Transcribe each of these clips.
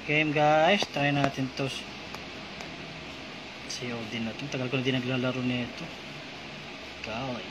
Game guys, try natin to. COD na to. Tagal ko na din naglalaro nito. Golly.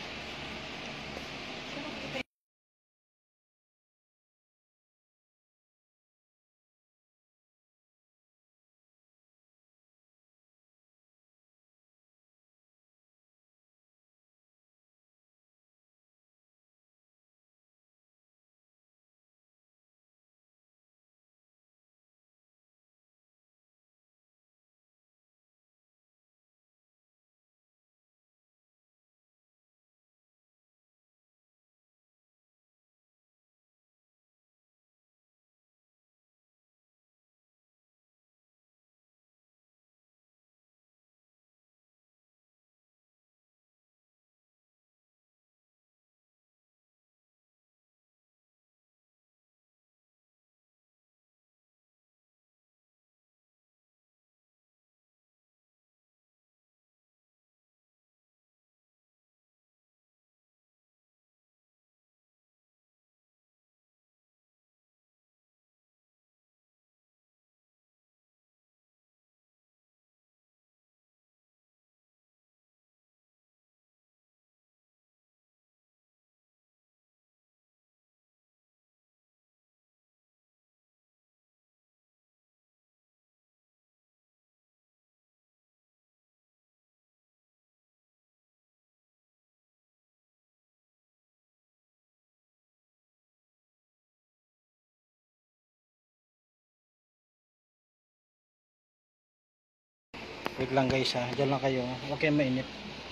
Wait lang guys ha, dyan lang kayo. Okay, mainit.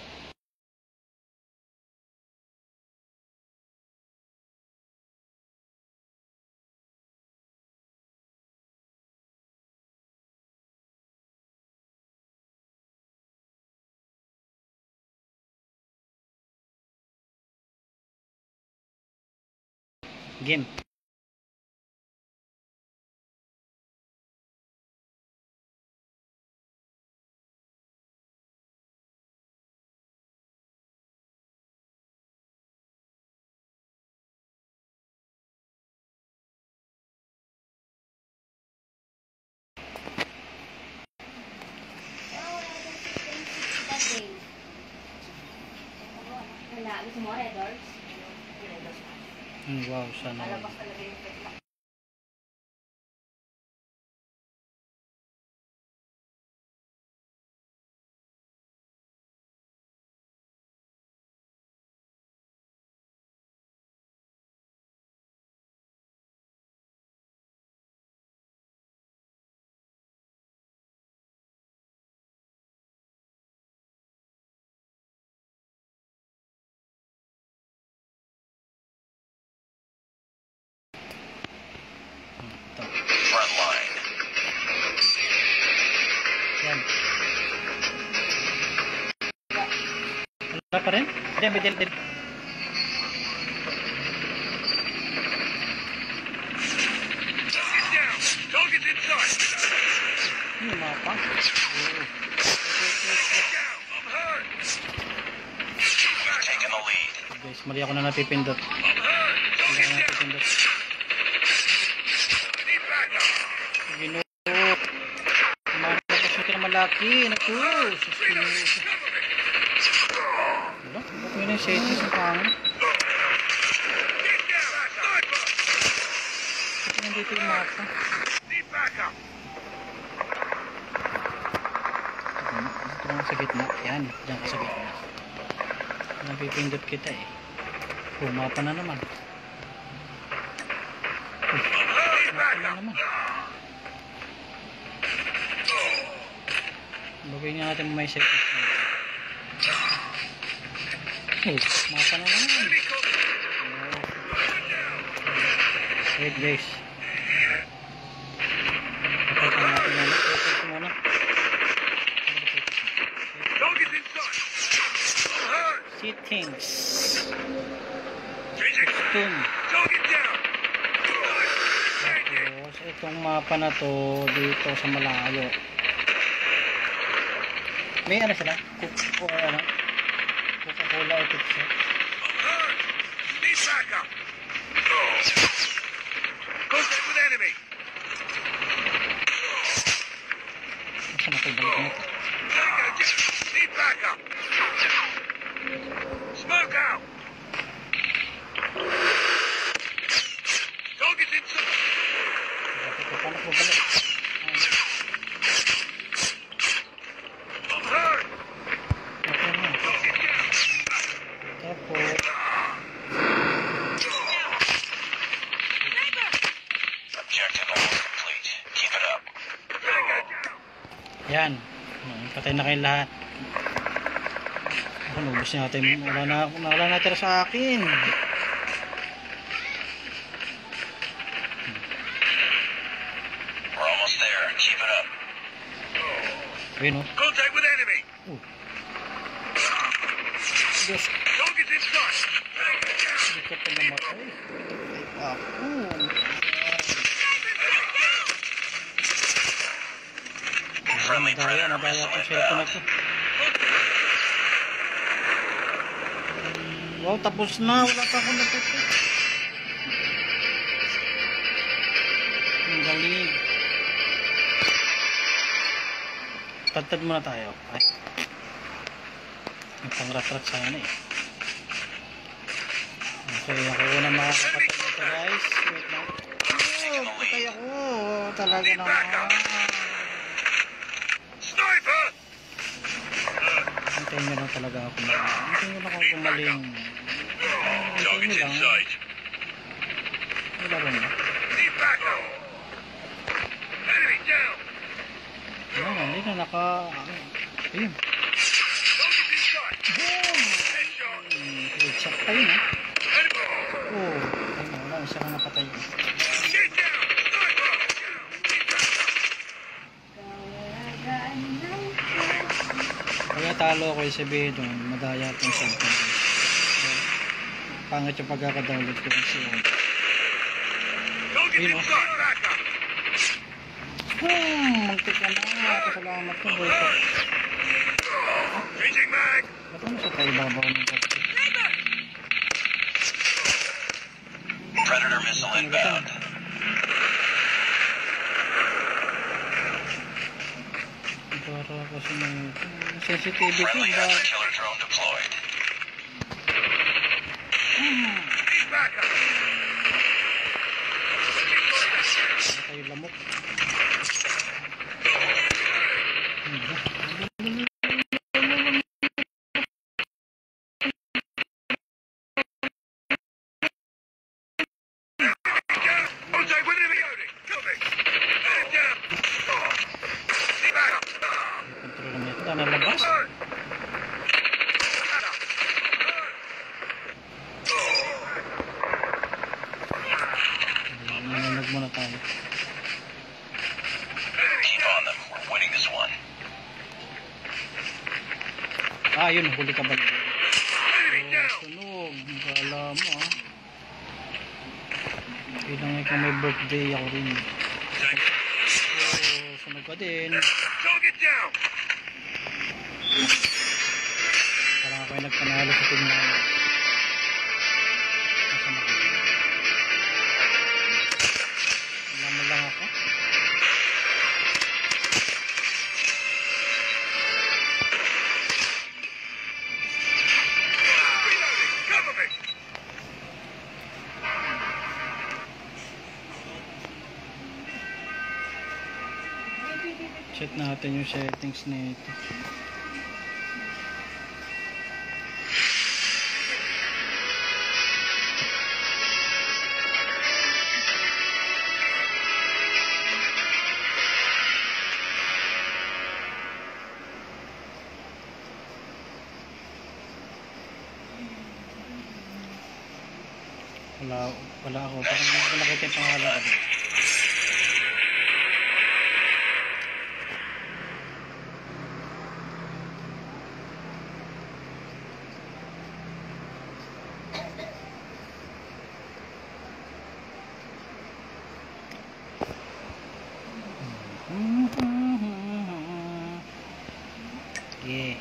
Game. Gusto mo red doors? Wow, sana. Malabas talaga yung pekla. Frontline. Yan. Wala pa rin? Hindi, may del. Target inside. Yung mapa. I'm hurt. Taking the lead. Guys, mali ako na napipindot. I'm hurt. Mali ako na napipindot. Need backup. Ginoo. Malabas na malaki. Naku. Suspinuso. Wala? Ba't yun yung settings ng pangin? Ba't nandito yung mapa? Need backup. Dito lang sa gitna. Yan. Diyan ka sa gitna. Napipindot kita eh. Mapa na naman. Mapa na naman. Bagay nga natin may settings na. Mapa na naman. Wait guys. Pagka natin na settings muna. Target inside. I'm hurt. Settings. Changing. Stun. Target down. Tapos itong mapa na to dito sa malayo. May ano sila? Coca-Cola o Pepsi. I'm hurt. Need backup. Contact with enemy. balik na ito. Need backup. Smoke out. Target's inside. Paano po balik? I'm hurt. Okay na. Target down. Kaya po. Objective almost complete. Keep it up. Target down. Yan. Patay na kayo lahat. Ako, nubos natin. Wala na tira sa akin. We're almost there. Keep it up. Ayun o. Contact with enemy. Yes. Target's inside. Target down. Hindi ka pa namatay. Ako. Friendly Nadaya Predator po missile cellphone na inbound. to. Wow, tapos na. Wala pa akong natutut. Ang galing. Tantad muna tayo. Ay. Ang pang-rat-rat sana eh. Okay, ako na makakapatay nito guys. Wait lang. Oh, patay ako. Talaga naman. Sniper. Hintayin nyo lang talaga ako. Hintayin nyo lang ako gumaling. Hintayin nyo lang. Wala rin na. Need backup. Enemy down. Ayan, hindi na naka... Ayun. Target inside. Boom! Headshot. Headshot pa yun ah. Enemy. Oh, ayun, wala. Isa ka napatay. Get down. Sniper. Need backup. Kaya talo ako yung sabihin doon. Madaya itong cellphone. Pangit yung pagkakadownload ko kasi yun. Target Ayun, oh. inside. Backup. Muntik ka na. Salamat ko, boy. Changing mag. Ba't ano sa tayo babaw ng pati? Predator missile inbound. Para kasi may sensitivity. Friendly Ba? hunter killer drone deployed. Need backup. Tayo lamok. Contact with enemy loading. Coming. Head down. Need backup. Kontrol na ito. Nalabas. Hurt. Nananag muna tayo. Keep on them. We're winning this one. Ah, yun. Huli ka ba? Enemy down. Sunog. Kala mo ah. Bilang ikaw may birthday ako rin. Oh, sunog ka din. Target down. Parang ako yung nagpanalo sa team namin. Nasaan ako? Wala lang ako. Reloading. Cover me. Check natin yung settings nito. Wala ako. Parang hindi ko nakita yung pangalan ko. Yeah.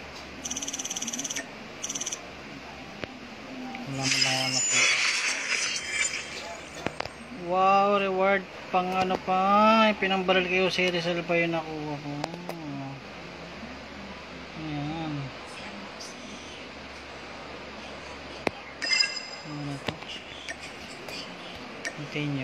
Wala mo lang ako nakita. Wow, reward pang ano pa. Pinambaral kayo si Rizal pa yun nakuha ko. Continue.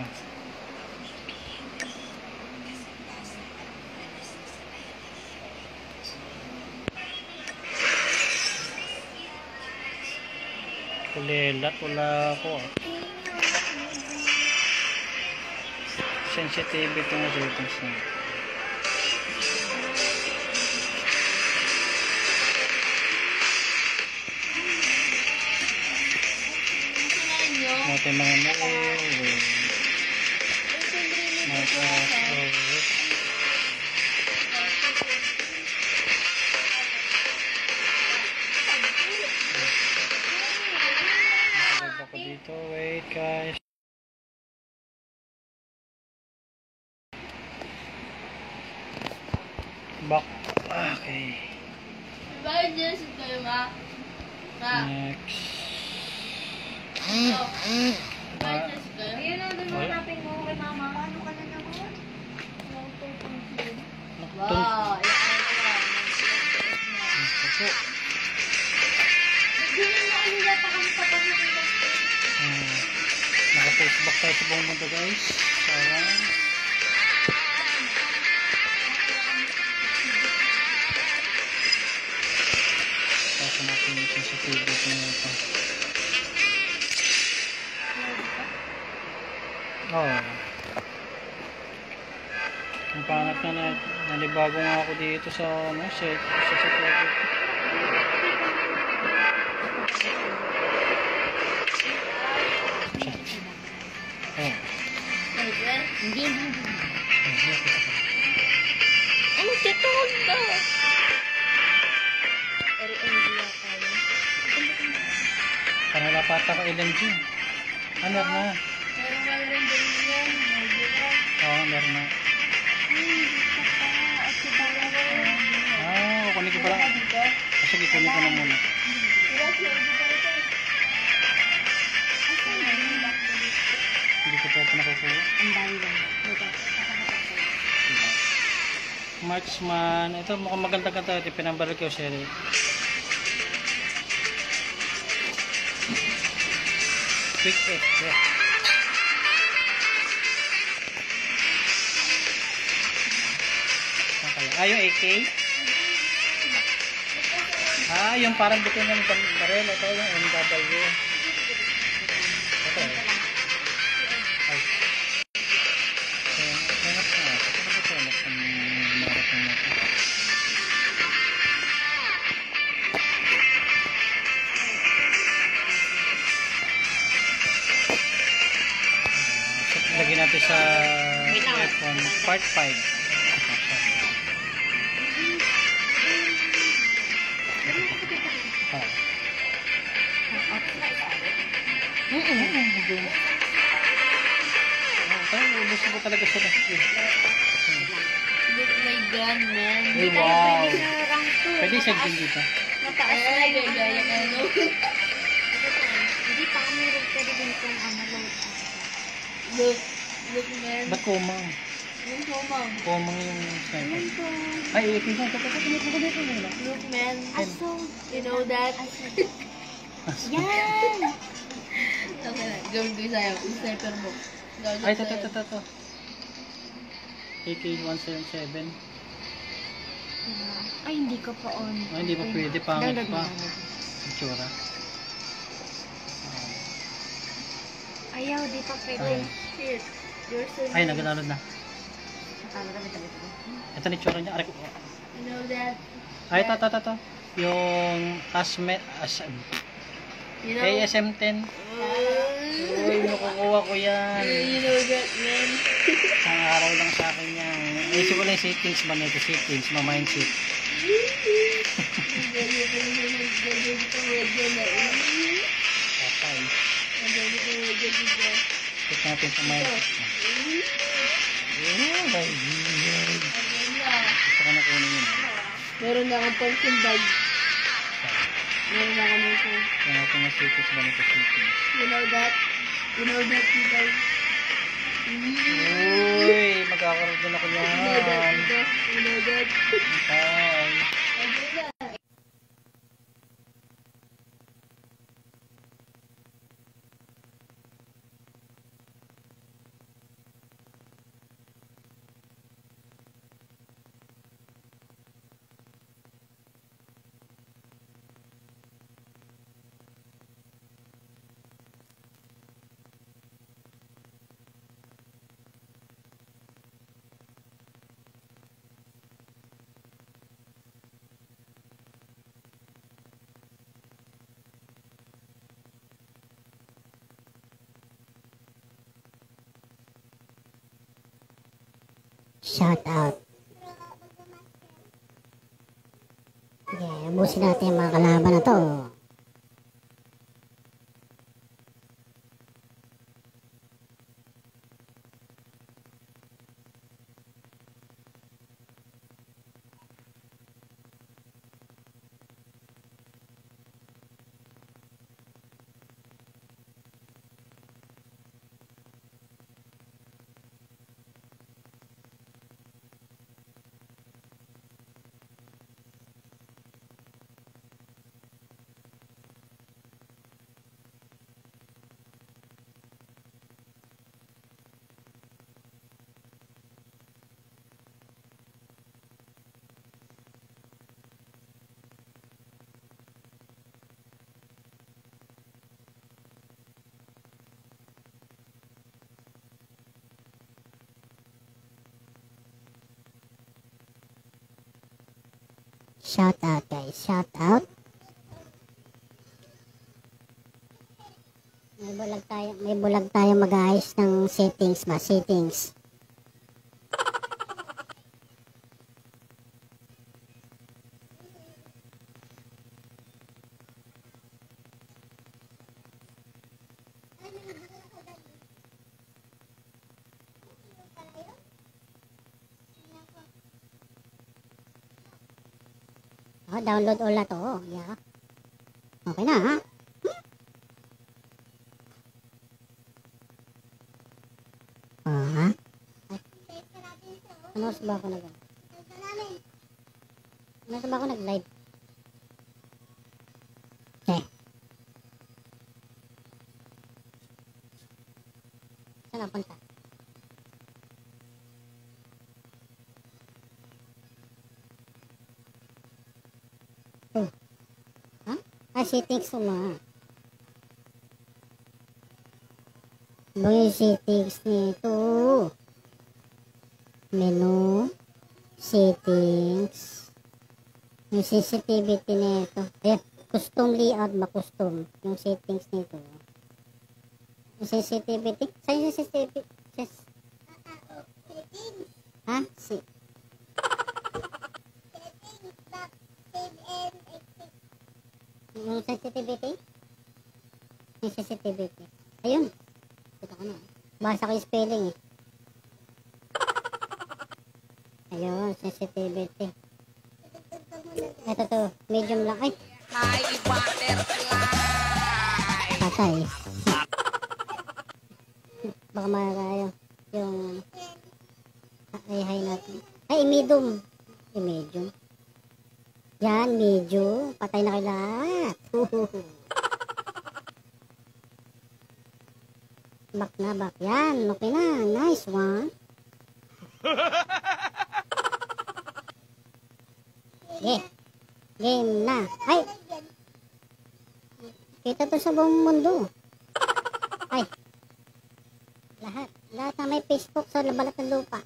Kulelat, wala ako. Sensitivity ng ratings na. Natin mga mail. Ako dito, wait guys. Back. Okay. Next. Ayun na, doon mo hanapin mo kay mama. Ano ka na naman? Wow, Naka-Facebook tayo sa buong mundo guys. Sayang. Kasi natin yung sensitivity nito. Oh. Ang pangat na nalibago nga ako dito sa set. Sa project. Oh. Hindi. Ano titog ba? LNG yata yun. Parang wala pa ata ko LMG. Ano na? Pero mayroon din yan. Oo, meron na. Kunin ko pala. Sige, kunin ko na muna. Hindi ko pa ito nakukuha. Ang dami lang. Marksman. Ito mukhang maganda-ganda. Ito pinambalik ko siya. Quick extra. Yung AK? Yung parang bitin ng baril. Ito yung MW. Ito eh. Ay. Hanap na. Ito ba ito? Hanap ng marathon na ito. Lagyan natin sa iPhone part 5. Gusto ko talaga sila. Look my gun, man. Hey, wow. Pwede Pwede set din dito. Mataas na Ay, yun. gaya ka, no? Hindi pa kami rin pwede din kung load. Look, man. Ba't kumang? Yung kumang. Kumang yung sniper. Ay, ikin ko. Look, man. Aso. You know that? Yan! Okay na. Gawin ko sa'yo. Yung sniper mo. Gawin ko Ay, sa'yo. ito. AK-177. Ay, hindi ko pa on. Ay, hindi pa pwede. Pangit Download pa. mo. Itsura. Ayaw, di pa pwede. Ay. Shit. You're so Ay, nice. nag-download na. Nakala ka ba Ito na itsura niya. Aray ko. You know that? Ay, ito. Yung You know? ASM-10. Uy, nakukuha ko yan. You know that, man? Isang araw lang sa akin yan. Ayusin ko lang yung settings ba nito? Settings, ma-mindset. Patay. Check natin sa mindset. Oh, my God. Gusto ko na kunin yun. Meron na akong pumpkin bag. Meron na akong nito. Check natin yung settings ba nito? Settings. You know that? You know that, people? Uy, magkakaroon din ako You know that, yan. people? You know that? Bye. Shout out. Okay, ubusin natin yung mga kalaban na to. Shout out guys, shout out. May bulag tayo mag-ayos ng settings ba, settings. Oh, download all na to. Yeah. Okay na ha. Ha? Ano oras ba ako nag-live? Ano oras ba ako nag-live? Okay. Saan napunta? Settings mo ma. Ba yung settings nito? Menu, settings, yung sensitivity nito. Ayan, custom layout ba? Custom. Yung settings nito. Yung sensitivity? Saan yung sensitivity? Ha? Yung sensitivity? Yung sensitivity. Ayun. Kita ko na. Basa ko yung spelling eh. Ayun, sensitivity. Ito to. Medium lang. Ay! Patay. Baka maraya yung high natin. Ay, medium. Medium. Yan, medyo. Patay na kayo lahat. Back na, back. Yan, okay na. Nice one. Okay. Game na. Ay! Kita to sa buong mundo. Ay! Lahat. Lahat na may Facebook sa balat ng lupa.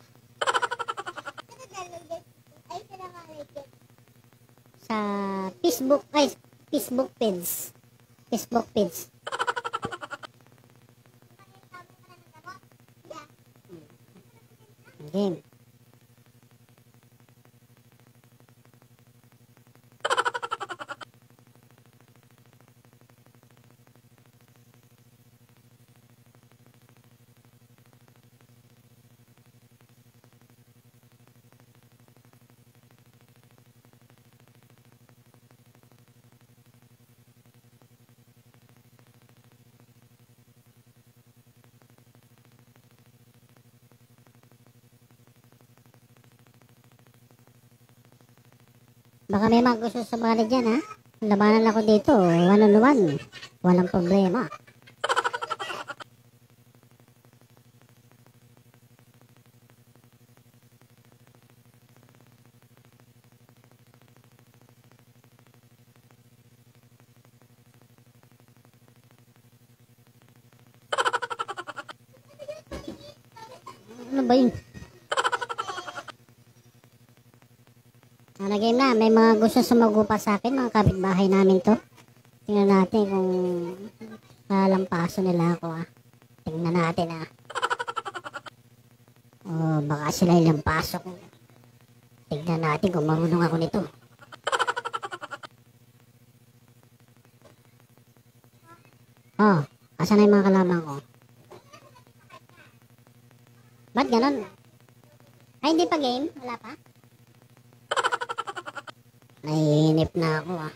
Sa Facebook, ay, Facebook page. Facebook page. Game. Baka may mga gusto sumali dyan ha. Labanan ako dito, one on one. Walang problema. Ano ba yun? Game na, may mga gusto sumagupa sa akin, mga kapitbahay namin to. Tingnan natin kung lalampaso nila ako ah. Tingnan natin ah. Oh, baka sila ilang pasok. Tignan natin kung marunong ako nito. Oh, asan na yung mga kalaban ko? Ba't ganon? Ay, hindi pa game? Wala pa? Naiinip na ako ah.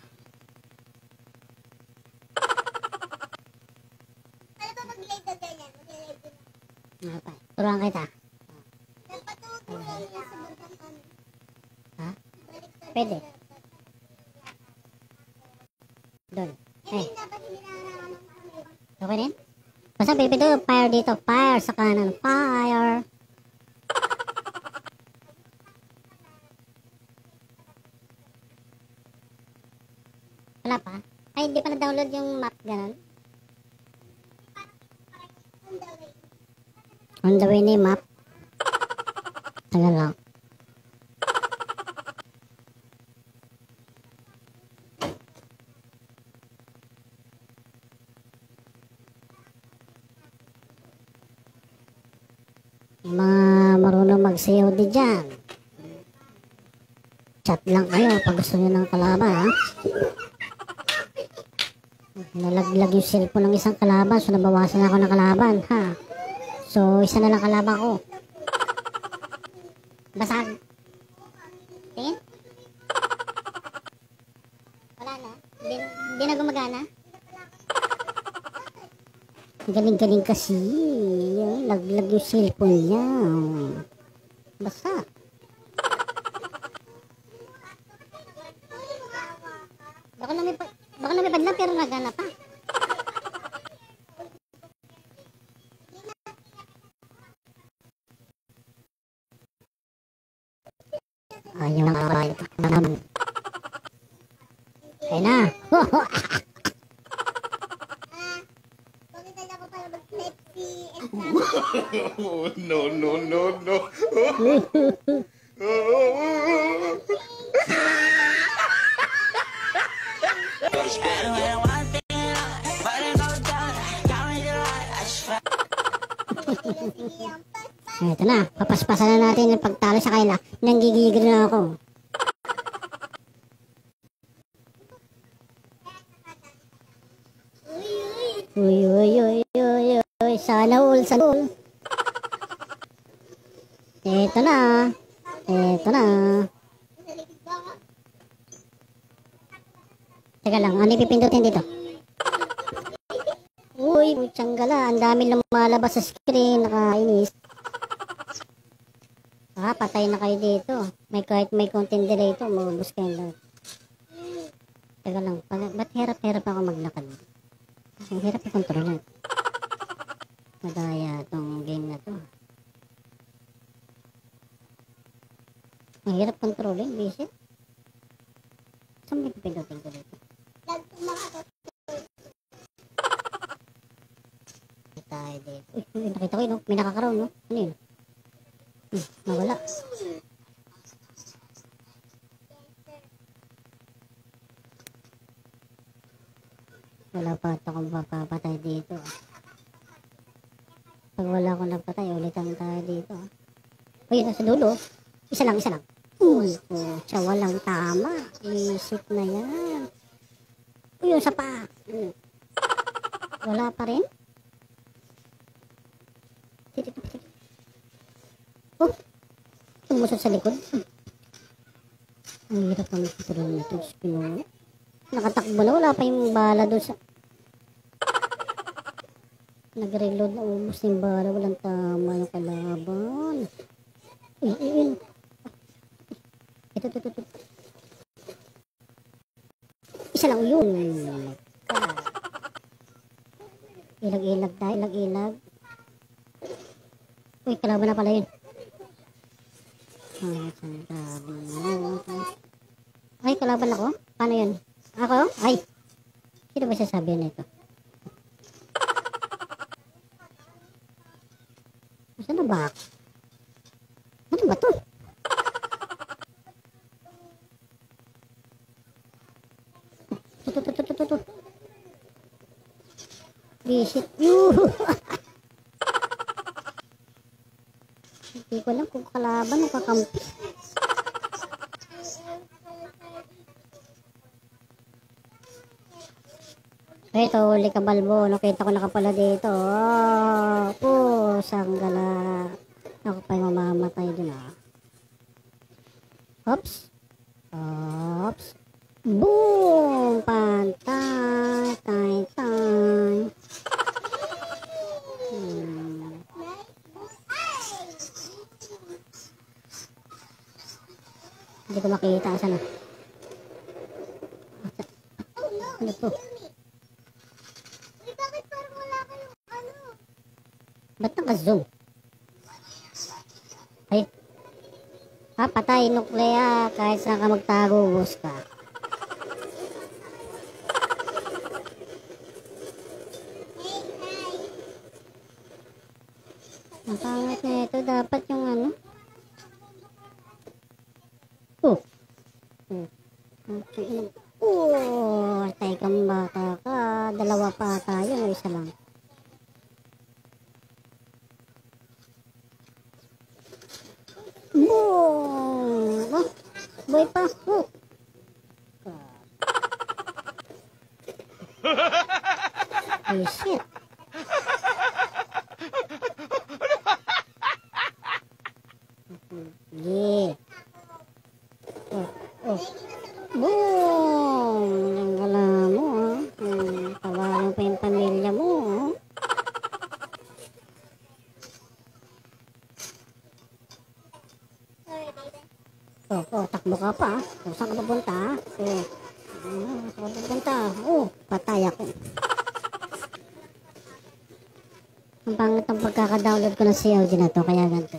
Ano ba mag-live ka ganyan? Mag-live ka na. Ano pa? Turuan kita. Nagpatutunan niya sa bundang kami. Ha? Baliktad. Pwede. Doon. Eh, Dapat hindi nararamdaman kami. okay rin? Basta pipito, fire dito. Fire sa kanan. Fire. Wala pa? Ay, hindi pa na-download yung map, ganun. On the way na yung map. Tagal lang. Yung mga marunong mag-COD dyan. Chat lang kayo pag gusto nyo ng kalaban, ha? Nalaglag yung cellphone ng isang kalaban, so nabawasan ako ng kalaban, ha? So, isa na lang kalaban ko. Basag. Tingin? Wala na? Hindi na gumagana? Galing-galing kasi. Laglag yung cellphone niya. Basa. Baka lumipad lang pero nagana pa. Ayaw na kabayo pa. Kaya na. Bakit na ako para mag-live si Oh, no, no, no, no. Ito na, papaspasan na natin yung pagtalo sa kaila. Nanggigigil na ako. Uy, uy, uy, uy, uy, sana all, sana all. Ito na, ito na. Teka lang, ano ipipindutin dito? Uy, tsanggala, ang dami lumalabas sa screen, nakainis. Ah, patay na kayo dito. Kahit may content delay ito, maubos kayo lahat. Teka lang, ba't hirap-hirap ako maglakad? Ang hirap i-control yan. Madaya itong game na to. Ang hirap kontrolin, visit. Saan may pipindutin ko dito? Tayo dito. Uy, nakita ko yun, no? May nakakaroon, no? Ano yun? Nawala. Wala pa ito kung papapatay dito. Pag wala akong napatay, ulitan tayo dito. Uy, nasa dulo. Isa lang, isa lang. Uy, siya walang tama. Isip na yan. Uy, yung sapa. Wala pa rin. Oh, tumusot sa likod. Ang hirap kami kontrol nito. Nakatakbo na, wala pa yung bala doon sa... Nag-reload na, ubos yung bala, walang tama yung kalaban. Uy. Ito. Isa lang yun. Ilag-ilag tayo, ilag-ilag. Uy, kalaban na pala yun. Ay, kalaban ako? Paano yun? Ako? Ay! Sino ba sasabihin na ito? Saan na ba? Ano ba to? Ito. Visit you! Hindi ko alam kung kalaban o kakampi. Ito, huli ka balbo. Nakita ko na ka pala dito. Oh, pusang gala. Ako pa yung mamamatay dun ah. Oops. Oops. Boom! Pantay. Tay, tay. Hindi ko makita. Asan na? Ano to? Bakit parang wala kayong ano? Ba't naka-zoom? Ay. Patay, nuklea. Kahit saan ka magtago, boss ka. Ang pangit na ito. Dapat yung ano. Oh. Tay kang bata ka. Dalawa pa tayo. Isa lang. Boom! Oh, boy pa. Oh. Oh, shit. Yeah. Oh. Boom! Ang gala mo, ha? Tawarin pa yung pamilya mo, ha? Takbo ka pa, ha? Saan ka papunta, ha? Saan ka papunta? Patay ako. Ang pangit ang pagkaka-download ko ng COG na to, kaya ganito.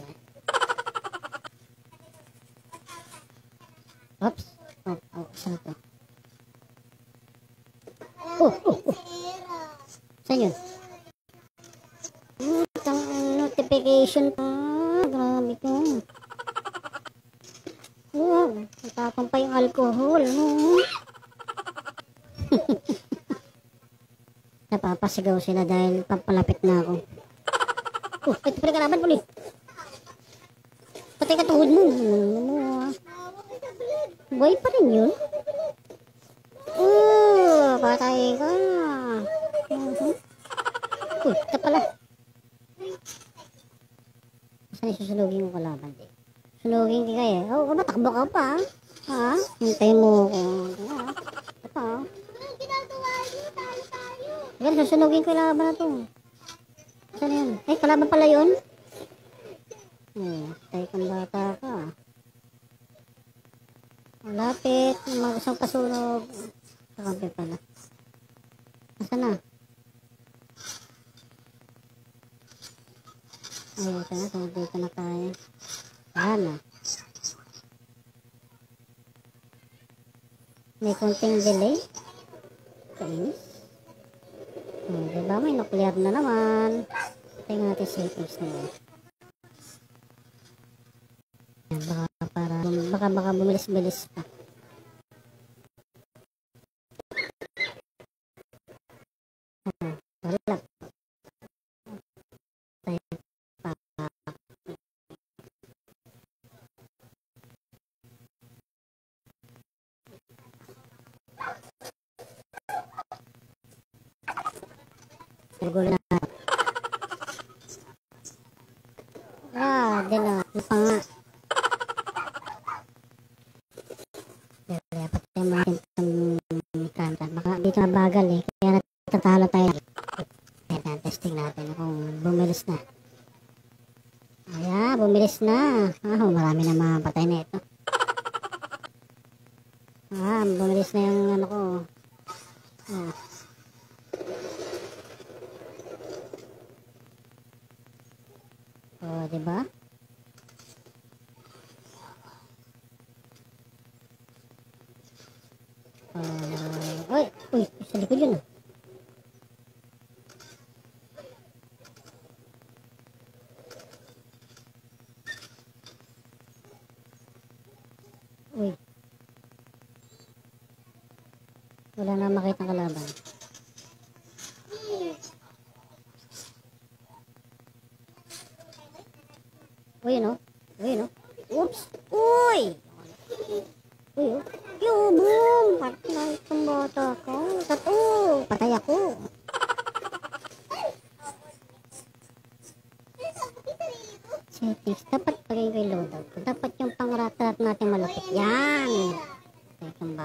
Oops. Saan to? Saan yun? Notification pa. Grabe ko. Natapang pa yung alcohol. Napapasigaw sila dahil papalapit na ako. Ito pala kalaban puli. Patay ka tuhod mo. Boy pa rin yun. Patay ka. Ito pala. Saan isusunugin mo kalaban? Sunugin ka eh. Matakbo ka pa. Ha? Hintay mo ko. Ito pa. Anong ginagawa niyo? Tayo. Yan, susunugin ko yung kalaban na to. Saan yan? Ay, kalaban pala yun. Patay kang bata ka. Malapit, isang pasunog. Kakampi pala. Nasaan na? Ay, ito na. Dito na tayo. Ayan na. May konting delay. Kainis. Diba? May nuclear na naman. Tingnan natin settings na yun. Baka bumilis-bilis pa. Wala. Tayo pa. Gulo na. Din na. Ito pa nga. Dapat tayo mga kanta. Baka dito na bagal eh. Kaya natatalo tayo. Ayan, testing natin kung bumilis na. Ayan, bumilis na. Marami na mga patay na ito. Bumilis na yung ano ko. Diba? Uy, sa likod yun. Uy. Wala na makita ng kalaban. Uy, no?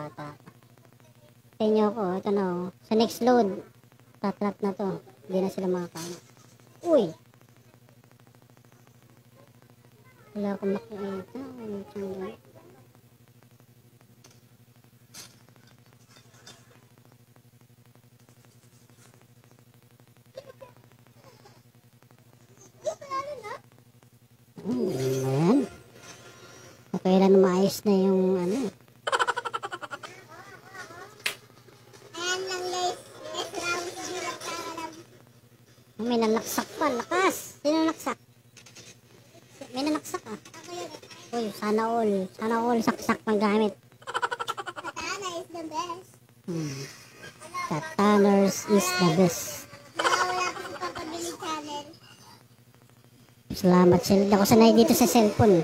yata ako. Sa inyo ako, ito na oh. Sa next load, tatlat na to. Hindi na sila makakama. Uy! Wala akong makikita. Ano siyang ayan. Kailan maayos na yung ano. Ayan lang guys. Next round, hindi nagkakalam. May nanaksak pa. Lakas! Sino nanaksak? May nanaksak ah. Ako yun. Uy, sana all. Sana all saksak pang gamit. Katana is the best. Kataners is the best. Nawawala ko sa papabili channel. Salamat sila. Hindi ako sanay dito sa cellphone.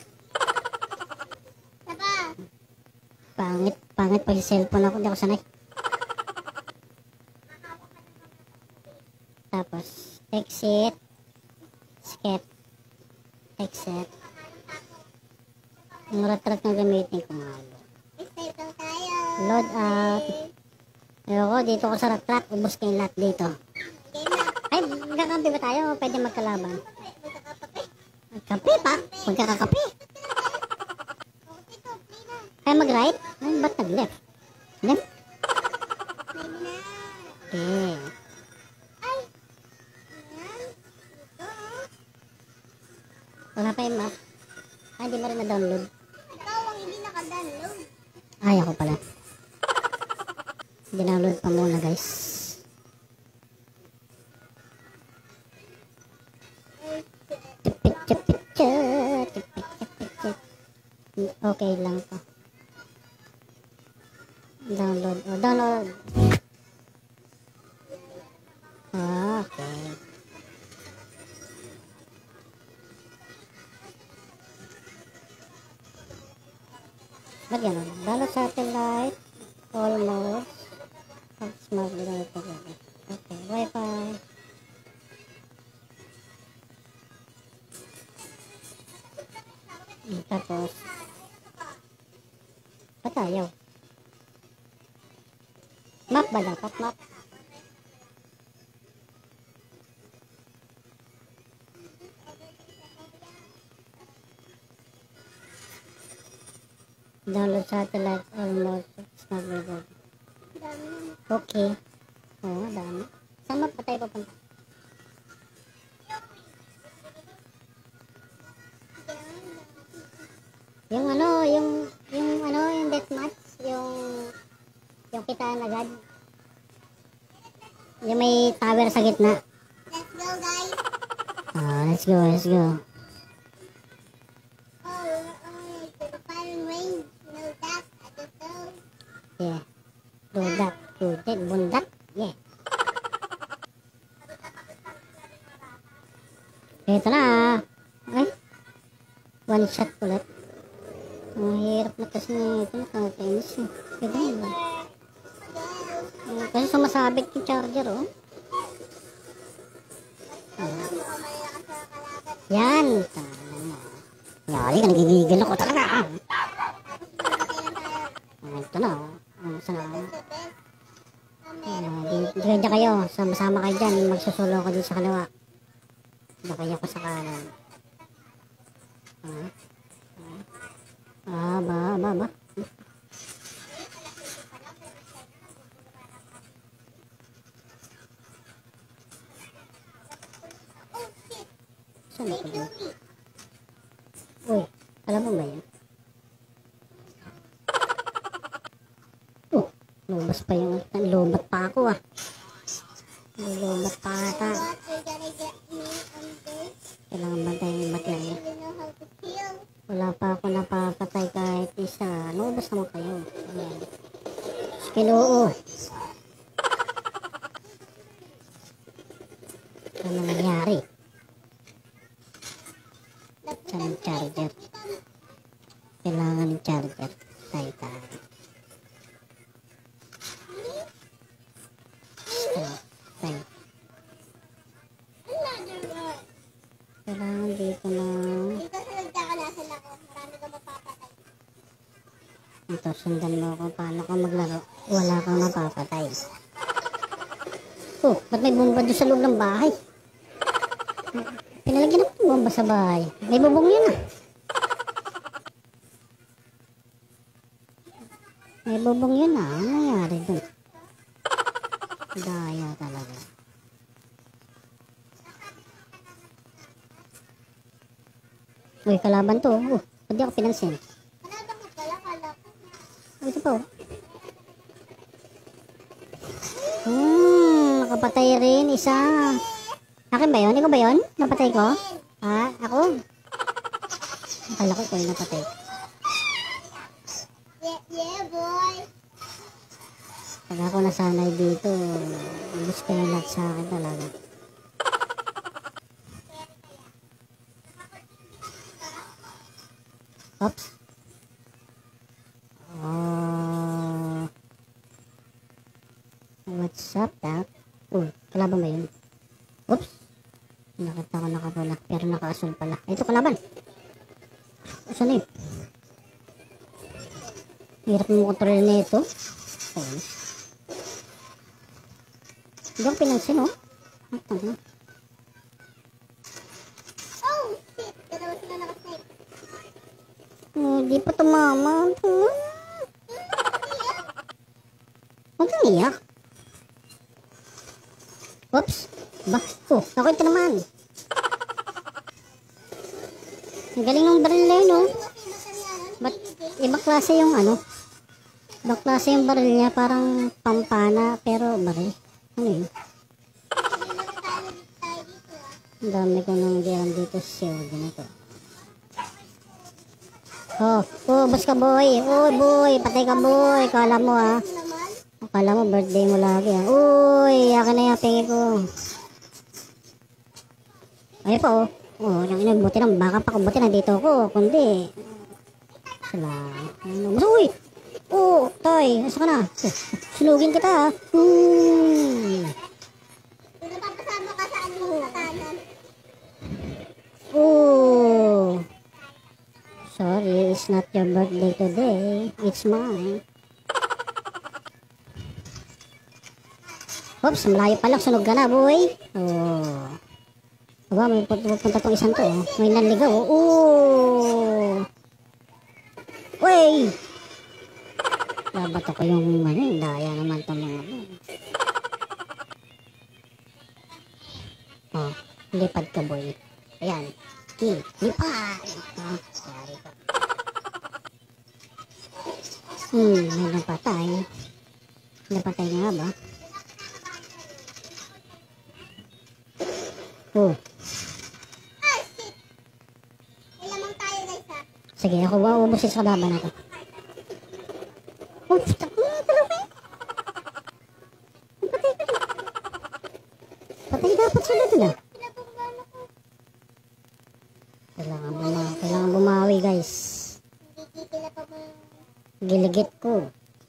Saka, Pangit pag sa cellphone ako. Hindi ako sanay. Tapos, exit. Skip. Exit. Yung rat-rat na gamitin ko nga. stay lang tayo. Load out. Ayoko, dito ko sa rat-rat. Ubus kayo lahat dito. Game na. Ay, magkakampi ba tayo? Pwede magkalaban. Magkakapape. Magkape pa? Magkakakape? Okay to, play na. Kaya mag-right? Ay, ba't nag-left? Left? Play na. Okay. Ay! Ayan. Ito. Wala pa yung map. Ay, hindi mo rin na-download. Ikaw ang hindi naka-download. Ay, ako pala. Dinownload pa muna, guys. Okay lang to. Download. Oh, download. Okay. Ba't gano'n? Download satellite. Almost. Smart download pa rin. Okay. Wi-Fi. Tapos. Ba't ayaw? Map ba dapat? Map? Download satellite almost smart download. Dami na. Okay. Oo, dami. Saan map pa tayo papunta? Yung ano, yung deathmatch, yung kitaan agad. Yung may tower sa gitna. Let's go, guys. Let's go, let's go. Oh, we're only to the firing range. You know that? I don't know. Yeah. Bundat, bundat. Yeah. Ito na. Ay. One shot ulit. Ang hirap na kasi ito nakakainis eh. Pwede ba? Kasi sumasabit yung charger oh. Yan. Yari ka, nagigigil ako talaga. Ito na oh. Saan di kayo. Sama-sama kayo dyan. Magsusulo ko dito sa kaliwa. Di kayo ko sa kanan. Ba. Saan ako yun? Uy, alam mo ba yan? Oh, lumabas pa yung lumat pa ako ah. Lumat pa ata. What? You're gonna get me on this? Kailangan bantayin yung battery. You know how to kill. Wala pa ako napapatay kahit isa. Lumabas naman kayo. Ayan. Kinoo. Ano nangyari? Saan yung charger? Kailangan ng charger. Tayo. Tayo. Another one. Kailangan dito na Dito sa nagkakalasan ako. Marami ka mapapatay. ito. Sundan mo kung paano ka maglaro. Wala kang mapapatay. Oh, ba't may bomba doon sa loob ng bahay? Pinalagyan na ng bomba sa bahay. May bubong yun ah. May bubong yun ah. Ano nangyari doon? Daya talaga. Uy, kalaban to. Hindi ako pinansin. Ito po. Nakapatay rin isa. Akin ba yun? Ikaw ba yun? Napatay ko? Ha? Ako? Akala ko ikaw yung napatay. Yeah, boy. Pag ako nasanay dito, gusto yung lahat sa akin talaga. Oops. What's up, Doc? Kalaban ba yun? Oops. Nakita ko nakapula, pero naka-asol pala. Ito kalaban. Saan na yun? Hirap mo kontrol na ito. Hindi ako pinansin, oh. Oh, shit. Dalawa sila nakasnipe. Di pa tumama. Huwag kang iyak. Oops. Ba? Ako ito naman. Ang galing ng baril na yun, oh. Ba't ibang klase yung ano? Ibang klase yung baril niya. Parang pampana, pero baril. Ano yun? Ang dami ko nang diyan dito sa ganito. Bus ka boy. Boy, patay ka boy. Kala mo ah. Akala mo birthday mo lagi ah. Uy, akin na yung pingi ko. Ay po yung inagbuti ng baka pa kubuti nandito ko. Kundi uy! Tay, asa ka na? Sunugin kita ah. Napapasama ka sa ano sa kanan. Sorry, it's not your birthday today. It's mine. Oops, malayo pa lang. Sunog ka na, boy. Aba, may pupunta tong isang to. May nanligaw. Uy! Labat ako yung daya naman itong mga lipad ka, boy. Ayan. Lipad! Sorry ka. May napatay. Napatay nga ba? Ah, shit. May lamang tayo guys ha. Sige, ako ba ubusin sa kalaban na to? Patay dapat sila dun ah. Kailangan bumawi guys. Giligit ko.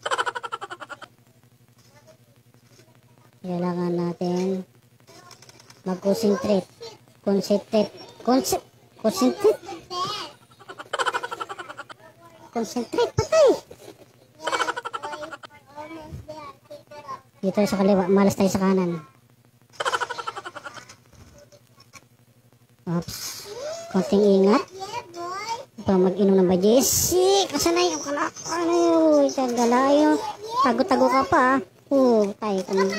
Kailangan natin mag-concentrate. Concentrate, patay! Dito sa kaliwa, malas tayo sa kanan. Oops. Konting ingat. Pa mag-inom ng bajesi. Kasanay yung kalak. Ano yun? Galayo. Tago-tago ka pa. Tayo ka na.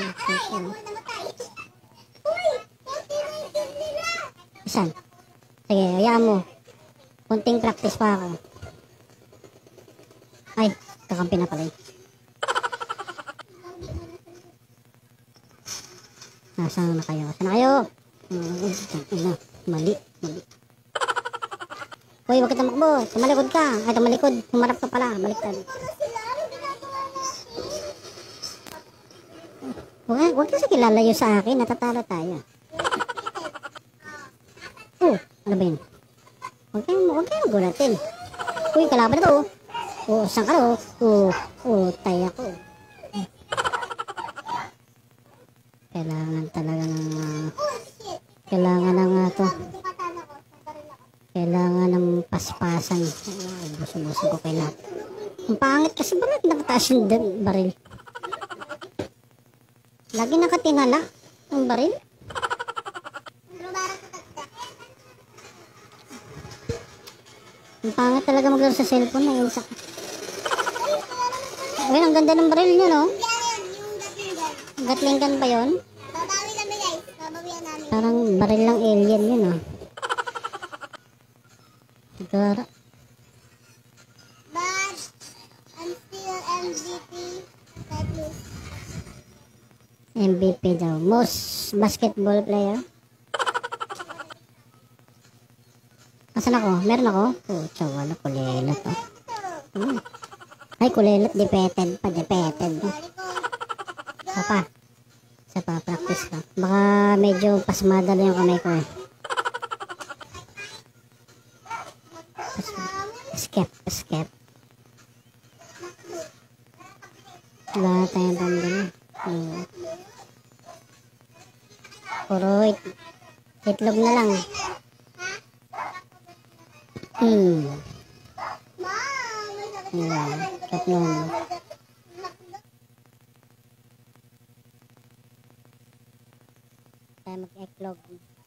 Isan? Sige, hayaan mo. Konting practice pa ako. Ay, kakampi na pala eh. Nasaan na kayo? Saan na kayo? Mali. Uy, wag ka tamakbo. Tumalikod ka. Ay, tumalikod. Humarap ka pala. Baliktad. Huwag kasi kilalayo sa akin. Natatalo tayo. Ano ba yun? Huwag kayong gulatin. Uy, kalaban na to. Saan ka na? Tay ako. Kailangan talaga ng kailangan ng paspasan. Buso-buso ko kay lahat. Ang pangit kasi bakit nakataas yung baril? Lagi nakatingala ang baril. Ang pangit talaga maglaro sa cellphone na yun. Ayun, ang ganda ng baril niya, no? Yan, yung Gatling gun. Gatling gun ba yun? Babawi kami guys. Babawian namin. Parang baril lang alien yun, ah. Sigara. But, I'm still MVP. Fabulous. MVP daw. Most basketball player. Asan ako? Meron ako? Pucha, wala. Kulelat, oh. Ay, kulelat. Defeated pa. Defeated. Isa pa. Isa pa. Practice ka. Baka medyo pasmada na yung kamay ko, eh. Escape. Escape. Wala tayong pambili. Puro itlog na lang. Tatlong. Tayo mag-eklog.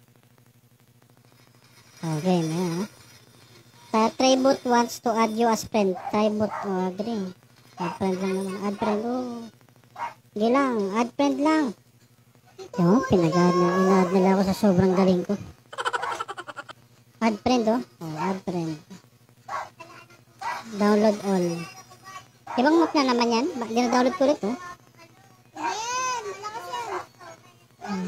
Okay, na. Tribute wants to add you as friend. Tribute, agree. Add friend lang naman. Add friend, Sige lang, add friend lang. Yo, pinag-add na. In-add nila ako sa sobrang galing ko. Add friend, add friend. Download all. Ibang map na naman yan. Dina-download ko ulit, Ayan, malakas yan.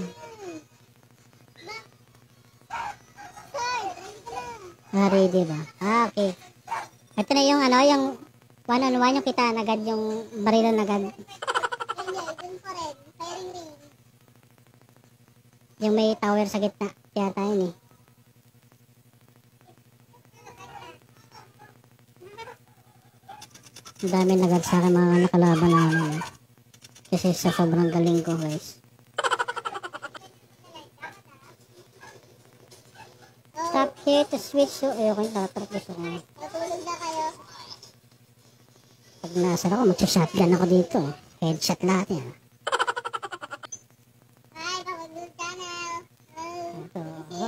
Ready ba? Okay. Ito na yung yung one-on-one yung kita agad yung barilan agad. Yan, dun pa rin. Firing ring. Yung may tower sa gitna. Yata yun, eh. Ang dami nagad sa akin mga nakalaban namin. Kasi sa sobrang galing ko, guys. Stop here to switch. So, ayoko yung tatrapis ako. Natulog na kayo. Pag nasa ako, mag-shotgun ako dito. Headshot lahat yan. Ay, kapagod ka na. Ito.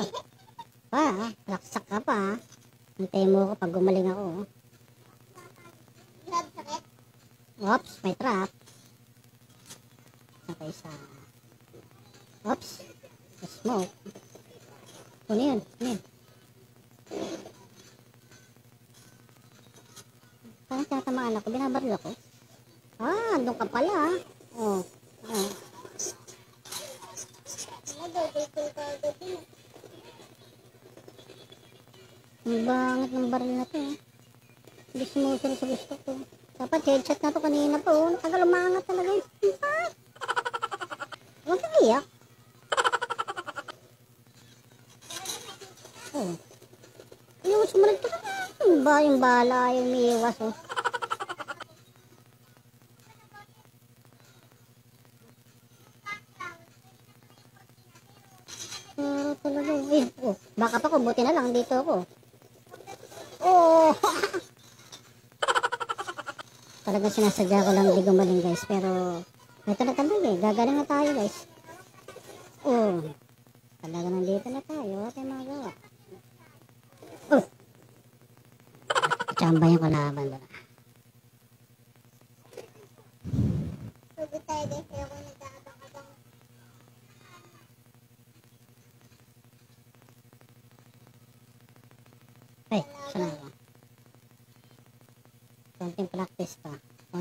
Laksak ka pa. Hintayin mo ako pag gumaling ako. Grab sakit. Oops, may trap. Okay, isa. Oops. Smoke. Ano yun? Ano yun? Parang tatamaan ako. Binabaril ako. Andun ka pala. Oh. Double kill ka agad din. Ang bangat ng baril na to. Hindi sumusunod sa gusto ko. Dapat headshot na to kanina pa. Natagal umangat talaga yun. Huwag ka iyak. Yung sumunod ka na. Yung bala, yung miiwas. Talaga. Baka pa ko. Buti na lang. Dito ako. Talagang sinasadya ko lang hindi gumaling, guys. Pero ito na talaga, gagaling na tayo, guys. Talaga nandito na tayo. At yung mga gawa. Chamba yung kalaban ba? Sugod tayo din. Kaya kung nagkakabang-abang. Ay, saan ako? Konting practice pa.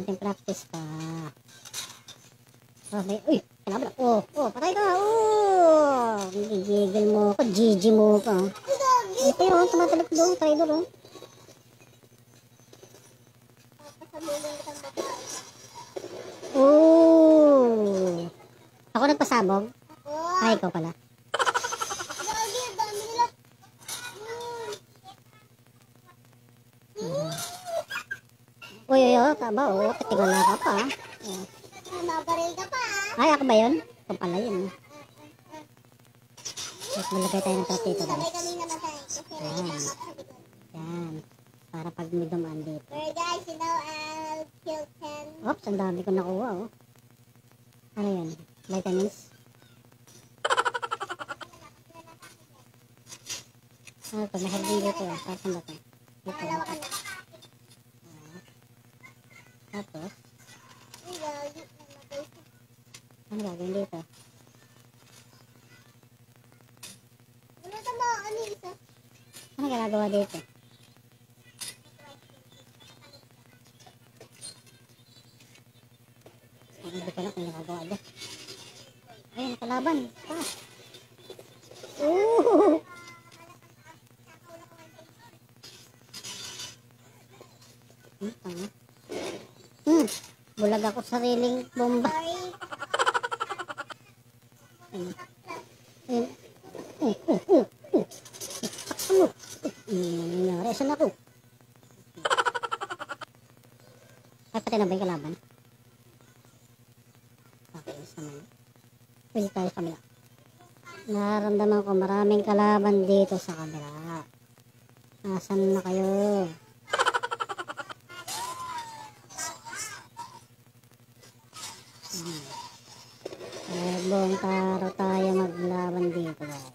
Okay, uy, kalaban. Patay ka. Gigigil mo ako. GG mo ka. Ito yun, tumatalag doon. Traidor, Papasabulan kitang babae. Ako nagpasabog? Ay, ikaw pala. Gagi, ang dami nila. Taba, katigala ka pa. Mabaril ka pa. Ay, ako ba yun? Ikaw pala yun. Malagay tayo ng trap dito, Sabay guys. kami namatay. Kasi Yan. nagkakap sa likod. Yan. Para pag may dumaan dito. Where guys, you know, I'll kill 10. Oops, ang dami ko nakuha, oh. Ano yan? Vitamins? Ano to? Mahal din dito, ah. Saan ba to? Dito. Pangalawa ka na. Tapos, Ay, gagi. Namatay siya. ano gagawin dito? Wala na mo, ano isa? Ano ginagawa dito? Hindi ko na kung ginagawa dito. Ayun, kalaban. Ah. Ooh! Tanga. Bulag ako sa sariling bomba. Sorry. Ayun. Ayun. Ano nangyari? Saan ako? Ay, pati na ba yung kalaban? Okay, naman. Pwede tayo sa kabila. Nararamdaman ko maraming kalaban dito sa kabila. Nasaan na kayo? Buong taro tayo maglaban dito, guys.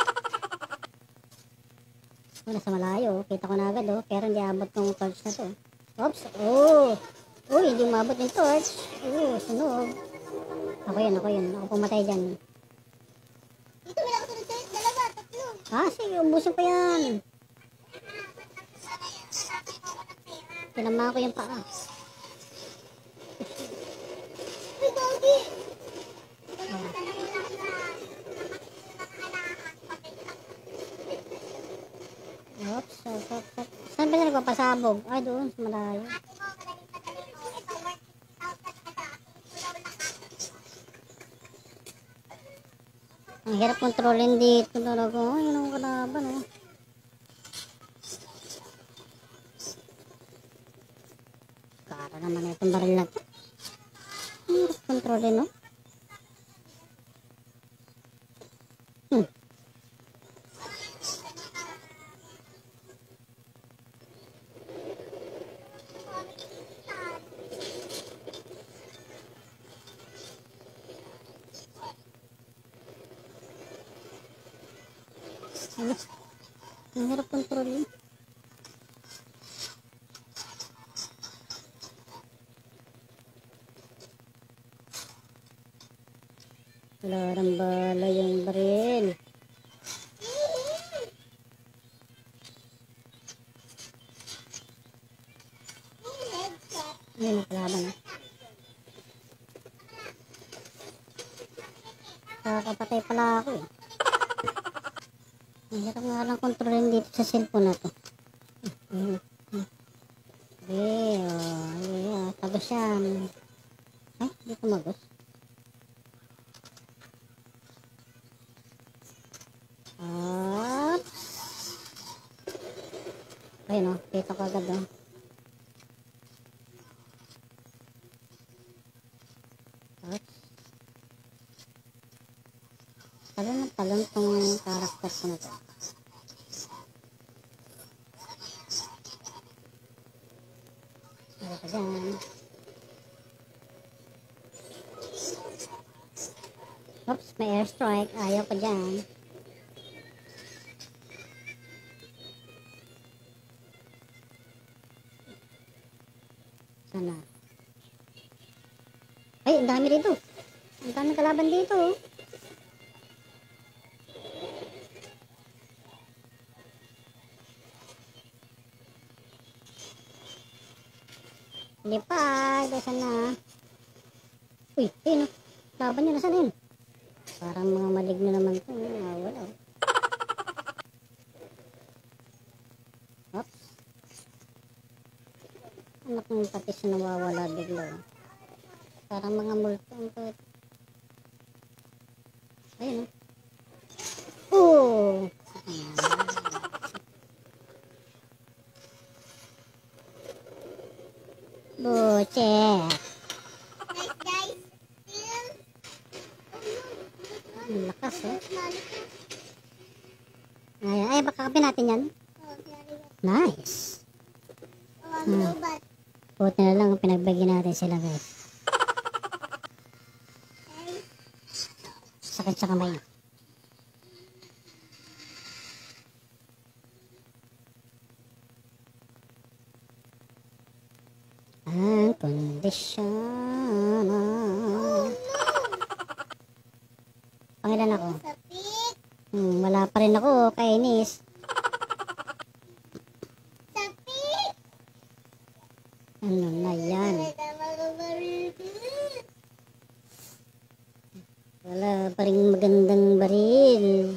Nasa malayo, kita ko na agad, oh. Pero hindi abot ng torch na to. Oops, oh! Uy, hindi umabot yung torch. Oh, sunog. Ako yun. Ako pumatay dyan. Dito may nakasunod sa'yo. Dalawa, tatlo. Ah, sige, ubusin ko yan. Tinama ko yung paa. Uy, gagi. Oops. Saan ba na nagpapasabog? Ay, doon, sa malayo. Ang hirap kontrolin dito talaga. Ay, yun ang kalaban, oh. Kara naman itong baril na to. Ang hirap kontrolin, no? Ang hirap kontrolin. Larang bala yung baril. Ayun ang kalaban. Kakapatay pala ako, eh. Ang hirap nga lang kontrolin dito sa cellphone na to. Tagos yan. Ay, hindi ko magos. Oops. Ayun, oh, kita ko agad, oh. Oops. Talon tong karakter ko na to. Ano pa dyan? Oops, may airstrike. Ayaw pa dyan. Sana. Ay, ang dami dito. Ang daming kalaban dito, oh. Lipad, saan na? Uy, ayun, laban nyo, nasaan yun? Parang mga maligno naman ito. Wala. Oops. Anak ng patis na nawawala bigla. Parang mga multo. Ayun, oh. Bucek. Nice guys. Still. Ang lakas, eh. Ay, baka kapin natin yan. Oh, sorry. Nice. Malubat. Buti na lang pinagbigyan natin sila guys. Sakit sa kamay. Ang kondisyon. Pangilan ako? Sapit. Wala pa rin ako, kainis. Sapit. Ano na yan? Wala pa rin magandang baril.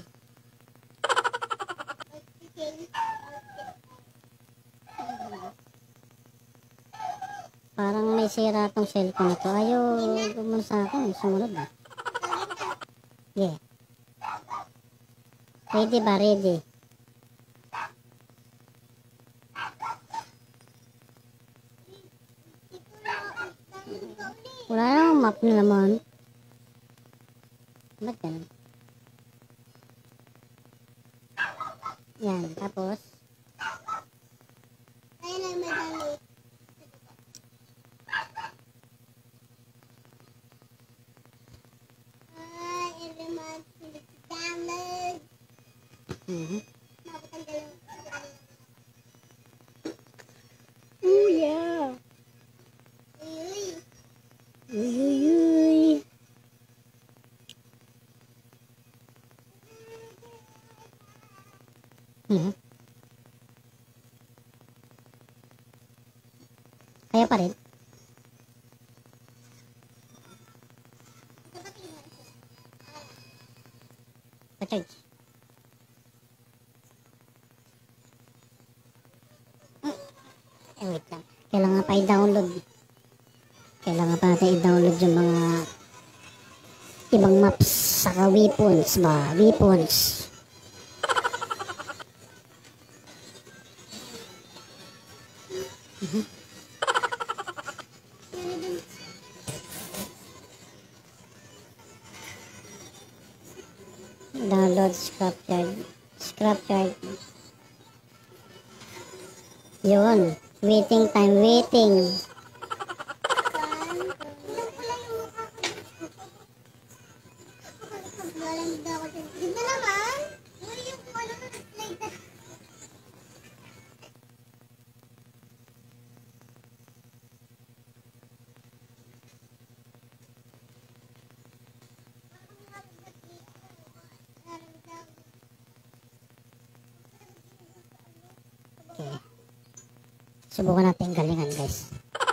Parang may sira tong cellphone na to. Ayaw gumun sa akin. Sumunod na. Yeah. Ready ba? Ready. Wala lang map na naman. Ba't ganun? Yan. Tapos, Ayun ang madali. Every month, download. Mapatanggal yung oh yeah. Uy. Uy, uy, uy. Kaya pa rin. Pa-charge. Wait lang. Kailangan pa i-download. Kailangan pa natin i-download yung mga ibang maps saka weapons ba? Weapons. Download scrapyard. Scrapyard. Yun. Waiting time. Waiting. Ganda ako dyan. Ganda naman. Uy, yung ano, like that. Okay. Subukan natin galingan guys.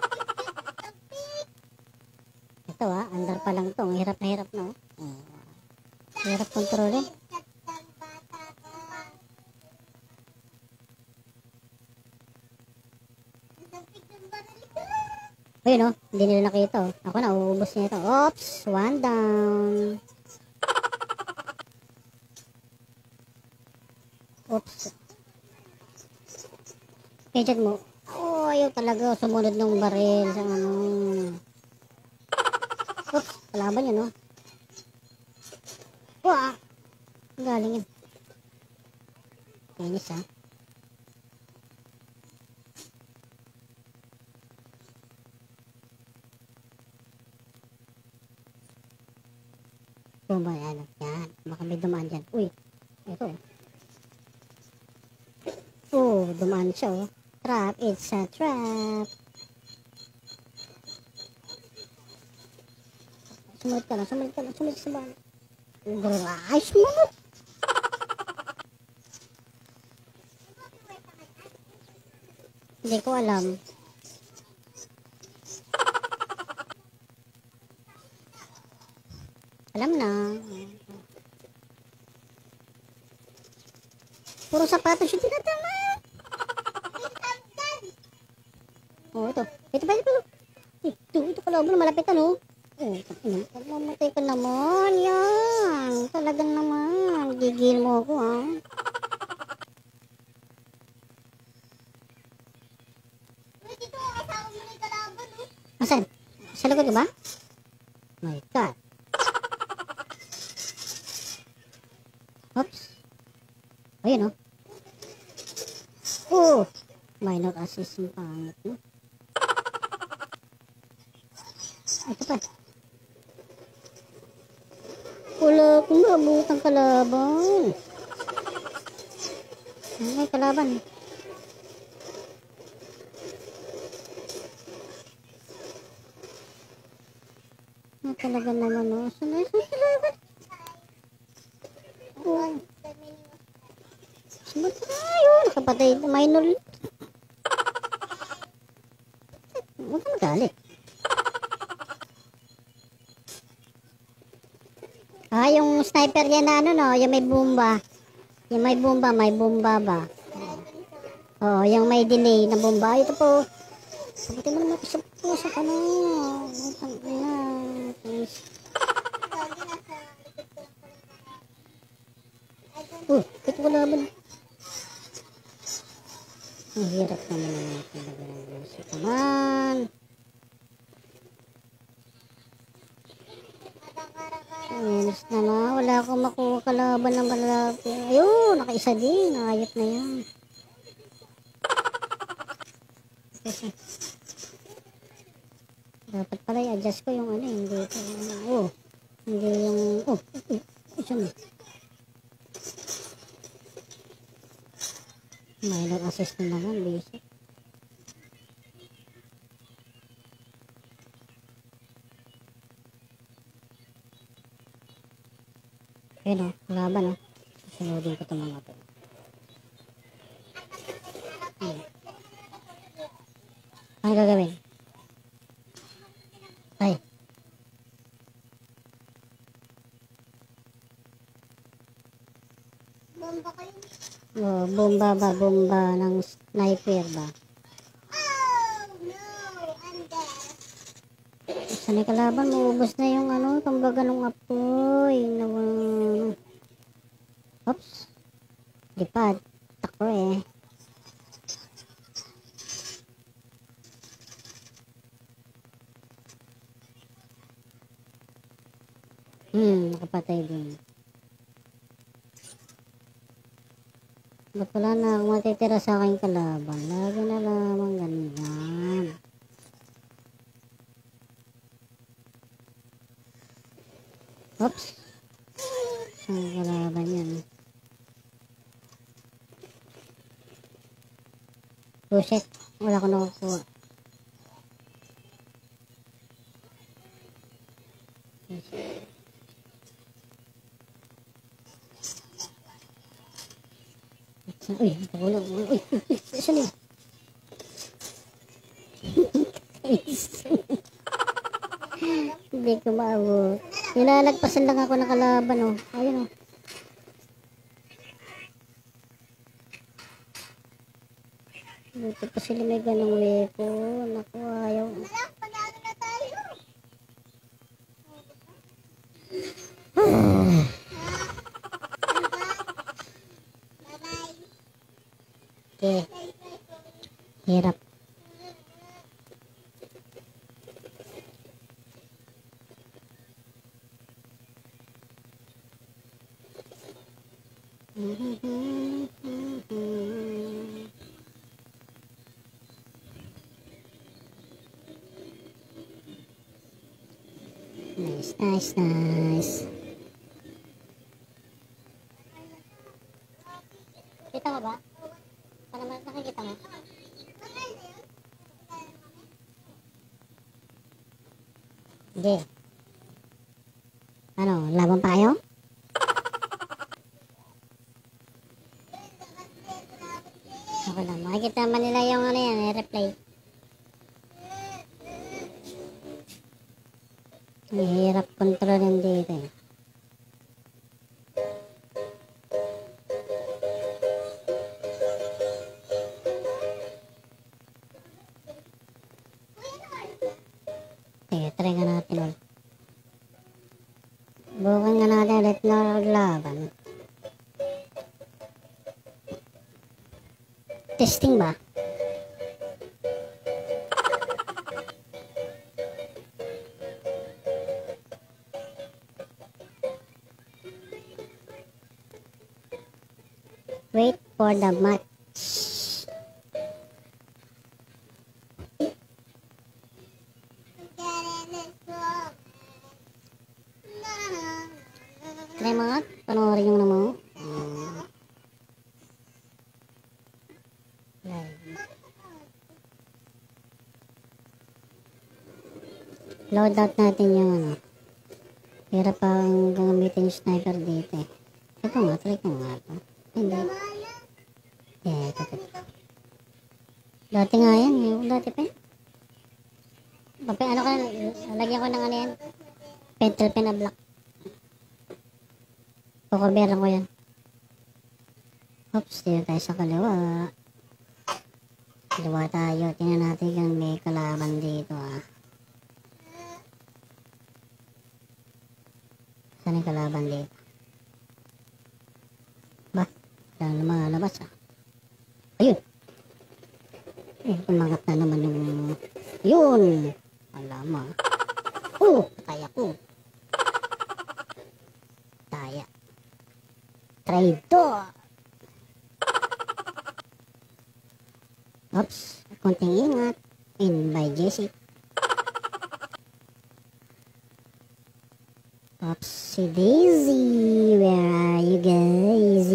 Ito andar pa lang to. Ang hirap na hirap no. Hirap kontrolin. Ayun hindi nila nakita Ako na, uubos niya ito. Oops, one down. Oops. Kaya mo. Ayaw talaga sumunod ng baril sa ano. Oops, kalaban yun Wah! Galing yun. Inis Yan. Baka may dumaan dyan. Uy, ito dumaan siya Trap, it's a trap. Sumunod ka lang sa bahan. Ay, sumunod! Hindi ko alam. Alam na. Puro sapatos yung tinatama. Ito ba? Ito kalaban, malapit mamatay ka naman. Yan. Talagang naman. Gigil mo ako Dito ang kasama mo ng kalaban Asan? Sa likod ba? My God. Oops. Ayun Minor assist yung pangit, no? Ito pa. Wala akong maabutang kalaban. May kalaban. Talaga naman, no? Saan kalaban? Oh. Saan tayo? Nakapatay. Minor. Huwag ka magalit. Yung sniper yan na ano, no? Yung may bomba. Yung may bomba ba? Yung may delay na bomba. Ito po. Sabutin mo naman sa puso ka na. Ito ko naman. Ang hirap naman natin. Kaman. Ayos na na. Wala akong makuha kalaban ng malaki. Ayun, nakaisa din. Ayot na yan. Kasi, dapat pala i-adjust ko yung ano, hindi ito. Hindi yung, isa mo. Minor assist na naman, basic. Ayun o, laban o. Sunodin ko ito mga ito. Ano gagawin? Ay. Bomba kayo. Bomba ba? Bomba ng sniper ba? Oh, no. I'm dead. Saan yung kalaban? Maubos na yung ano, kumbaga nung apoy. Oops. Lipad. Takbo eh. Nakapatay din. Ba't wala na akong matitira sa aking kalaban? Lagi na lamang ganyan. Oops. Ang kalaban yan. Shit. Wala ko nakukuha. Uy, nakulong. Uy, saan yun? Hindi ko maabot. Nilalagpasan lang ako ng kalaban, oh. Ayun, oh. Buti pa sila may ganong weapon. Naku, ayaw. Panalo na tayo. Okay. Hirap. Nice. Kita mo ba? Para nakikita mo? Hindi. Ano, laban pa kayo? Okay lang, makikita naman nila yung ano yan, replay. Mahirap kontrolin dito eh. Sige, try nga natin ulit. Bukan nga natin ulit na laban. Testing ba? Wait for the match. Loadout natin yung ano. Hirap pang gamitin yung sniper dito eh. Ito nga, try ko nga ito. Hindi. Ito. Dati nga yan, yung dati pa yan. Ano ka, lagyan ko ng ano yan. Pencil pen na black. Kukurberan ko yan. Oops, dito tayo sa kaliwa. Kaliwa tayo. Tingnan natin kung may kalaban dito ah. Saan yung kalaban dito? Ba? Saan lumalabas ah? Ayun! Umangat na naman yung... Yun! Alam mo. Patay ako. Taya. Traitor! Oops. Konting ingat. In by Jesse. Oops. Si Daisy. Where are you guys?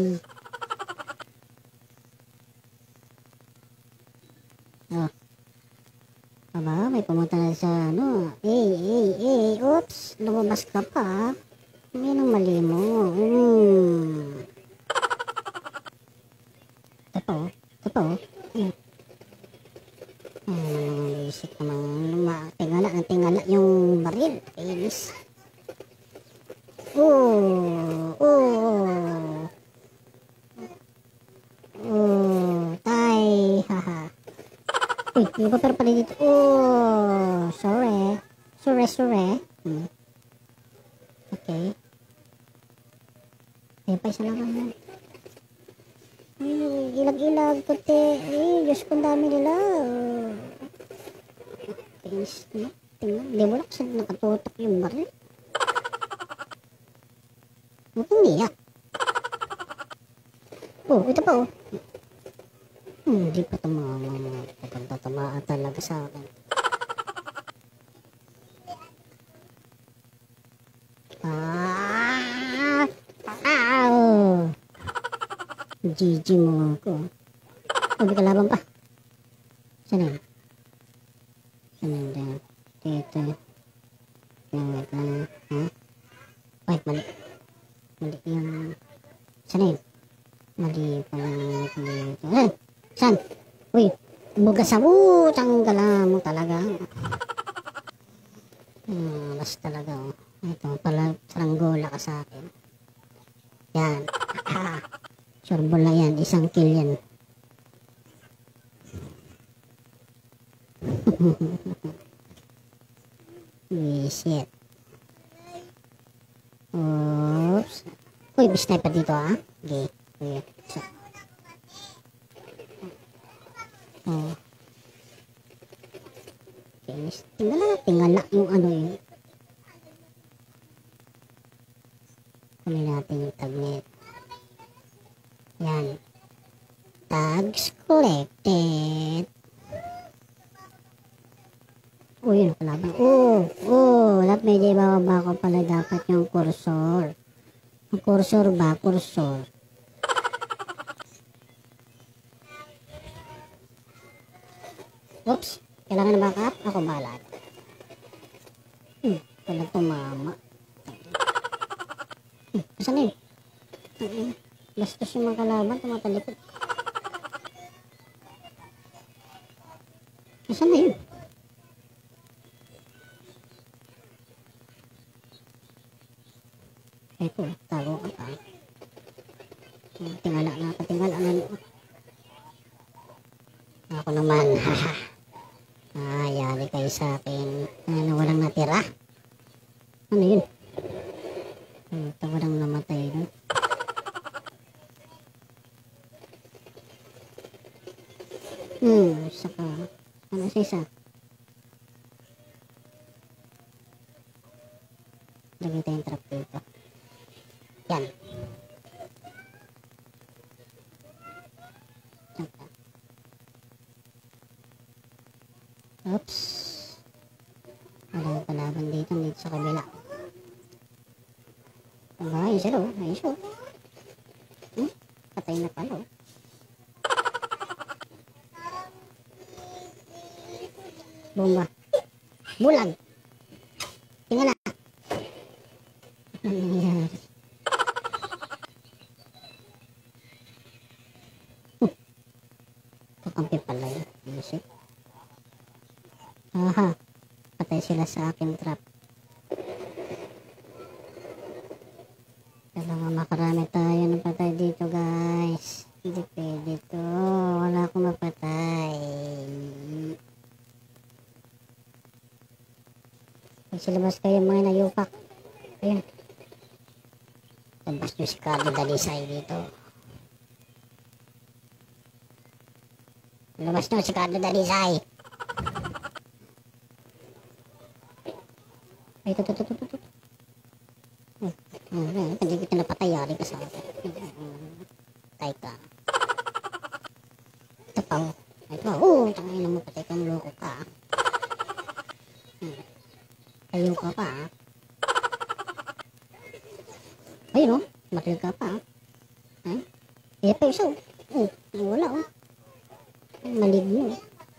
Oh. Aba, may pumunta na sa ano. Oops. Lumabas ka pa. Yan ang mali mo. Ito po. Isip naman. Tingala yung baril. Inis. Tay. Haha. Uy, may papel pala dito. Sorry. Okay. Ay, pa isa lang naman. Ilag-ilag, puti. Ay, Diyos kong dami nila. Tingnan. Hindi mo lang kasi nakatutok yung baril. Hindi ah. Ito pa oh. Hindi pa tatamaan talaga sa akin. GG mo ako. May kalaban pa. Saan yun? Dito. Wait lang. Ay, mali. Mali yung... Saan yun? Mali pa lang dito. Saan? Uy, bugas sa tanggala mo talaga. Las talaga oh. Ito pala, saranggola ka sa akin. Yan. Surbol na yan, isang kill yan. Shit. Oops. Uy, may sniper dito ah. Okay. Tingala yung ano yun. Kunin natin yung tagnet. Yan. Tags collected. Yun kalaban. Dapat may ibababa ko pala dapat yung cursor. Ang cursor ba? Cursor. Oops. Kailangan na backup? Ako bahala. Pala tumama. Saan na yun? Bastos yung mga kalaban, tumatalikod. Saan na yun? Eko, tago ka pa. Tingala na. Ako naman, haha. Yari kayo sa akin. Walang natira. Ano yun? Ito walang namatay dun. Saka. Ano sa isa? Lagay tayong trap dito. Yan. Oops. Walang kalaban dito sa kabila. Ayos o. Patay na pala o. Bomba. Bulag. Tingala. Ano nangyari? Kakampi pala yun. Isip. Aha. Patay sila sa aking trap. Kailangan makarami tayo ng patay dito, guys. Hindi pwede to. Wala akong mapatay. Magsilabas kayo mga nayupak. Ayan. Labas nyo si Carlo Dalisay dito. Labas nyo si Carlo Dalisay. Ay, ito. Hindi kita napatay. Yari ka sa akin. Patay ka. Ito pa. Ito pa. Tangin na mo. Patay ka. Loko ka. Tayo ka pa. Ayun o. Bakil ka pa. Eh pa isa o. Wala o. Maligno.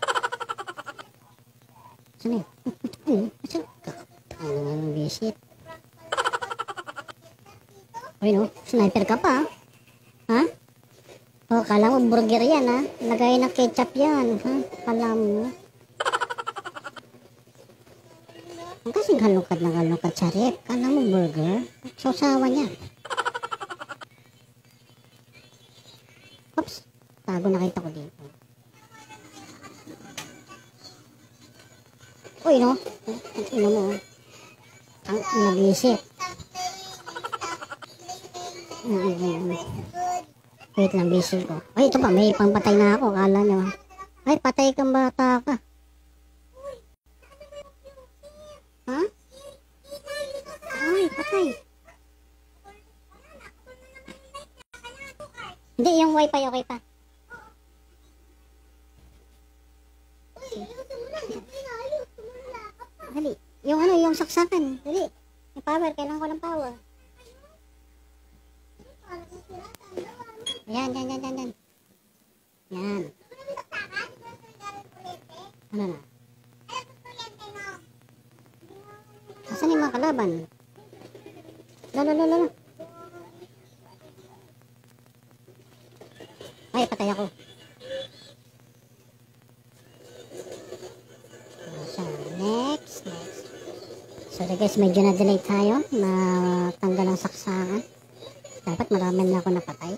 Saan eh? Saan? Ang visit. Ayun o. Sniper ka pa. Ha? O, kala mo burger yan ha. Lagay na ketchup yan. Ha? Kala mo. Ang kasing halukad na halukad sa rep. Kala mo burger. Sausawan yan. Oops. Tago nakita ko dito. Uy no. Ino mo. Ang nag-isip. Wait lang, busy ko. Ay, ito pa. May pangpatay na ako. Kala nyo. Ay, patay kang bata ka. Ha? Ay, patay. Hindi, yung wifi okay pa. Dali. Yung ano, yung saksakan. Dali. Yung power, kailangan ko ng power. Yan. Yan. Ano na? Asan yung mga kalaban? Lalo. Ay, patay ako. So, next. So, guys, medyo na-delay tayo na tanggal ang saksakan. Dapat marami na ako napatay.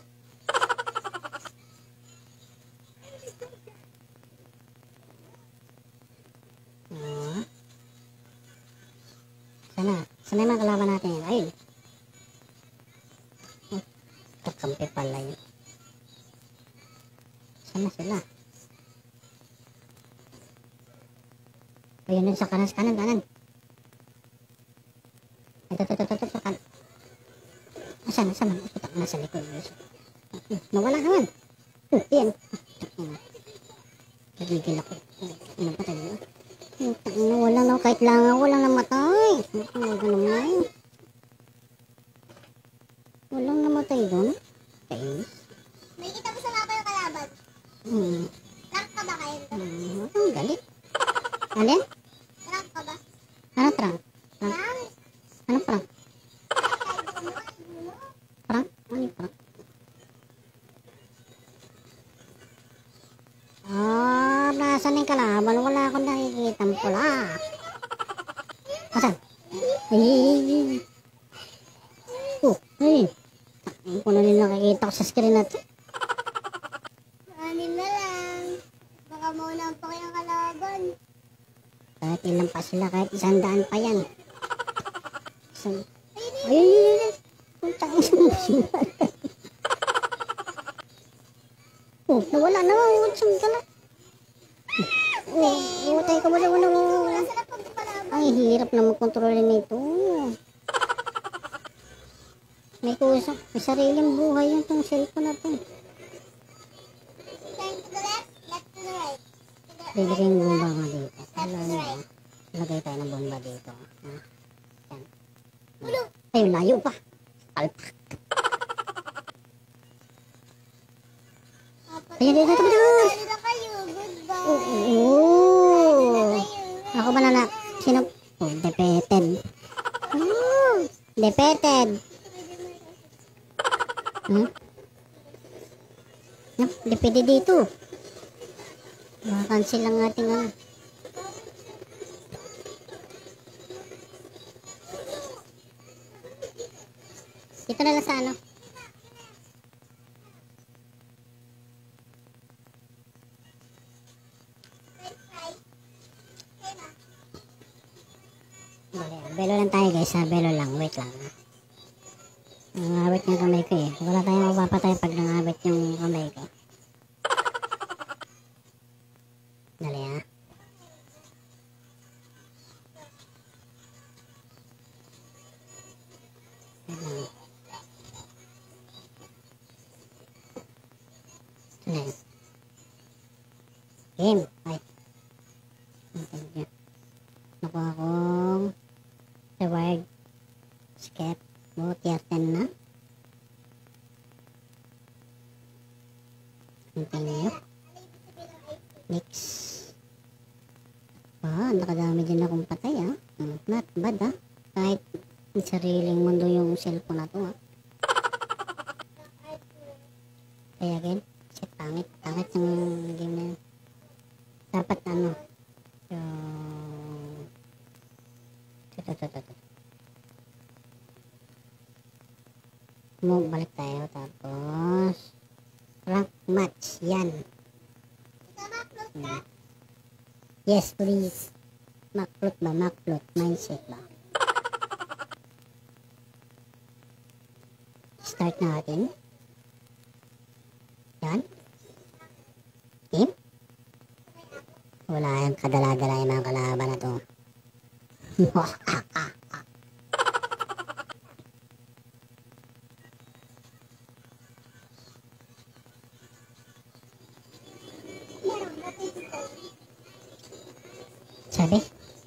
Sana yung mga kalaban natin. Ayun. Kakampi pala yun. Sana sila. Ayun, sa kanan. Ito, sa kanan. Asan? Putak na sa likod. Nawala naman. Yan. Nagigil ako. Ano pa tayo? Walang na, kahit lang ako walang namatay. Walang namatay doon. Kainis. May kita mo sa mapa yung kalaban. Rank ka ba kayo? Ang galit. Alin? Rank ka ba? Ano prank? Ano prank? Prank? Ano yung prank? Nasaan yung kalaban? Wala akong nakikita ang pula. Asan? Ay. Ang puno nila nakikita ko sa screen natin. Anim na lang. Baka mauna pa kayong kalaban. Kahit ilan pa sila, kahit 100 pa yan. Ay. Puntang isang musiman. Nawala na. Saan ka na? Utay ka wala. Ang hirap na magkontrolin nito. May kusa. May sariling buhay yan itong cellphone natin. Turn to the left to the right. Bibigay yung bomba nga dito. Lagay tayo ng bomba dito. Yan. Ayun, layo pa. Palpak. Ayun, dito. Dali na kayo. Goodbye. Oo. Ako ba na sino? Defeated. Defeated. Hindi pwede dito. Cancel lang ating ano. Dito na lang sa ano. Belo lang tayo guys ha. Belo lang. Wait lang ha. Nangawit yung kamay ko eh. Wala tayong mapapatay pag nangawit yung kamay ko. Dali ha. Wait lang. Ano yun? Game. Ay. Thank you. Nakuha akong reward. Skip. Tier 10 na. Continue. Next. Nakadami din akong patay ah. Not bad ah. Kahit sariling mundo yung cellphone na to ah. Kaya again. Shit, pangit. Pangit yung game na yun. Dapat ano. Balik tayo. Tapos rank match. Yan. Yes, please. Macplot ba? Macplot. Mindset ba? Start natin. Yan. Game. Wala yung kadala-dala yung mga kalaban na to. Sabi?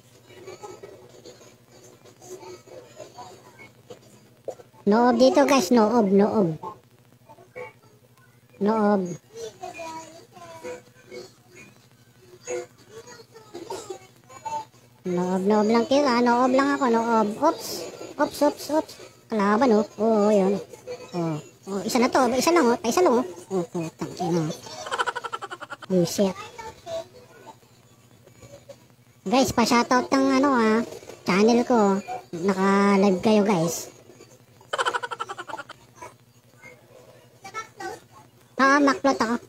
Noob dito guys, noob. Noob lang kita, noob lang ako, noob. Ops. Kalaban oh. Oo, yun. Oh, isa na to, isa lang oh, Oh, putang ina. Bullshit. Guys, pa-shoutout ng ano channel ko. Naka-live kayo guys. Macplot ako.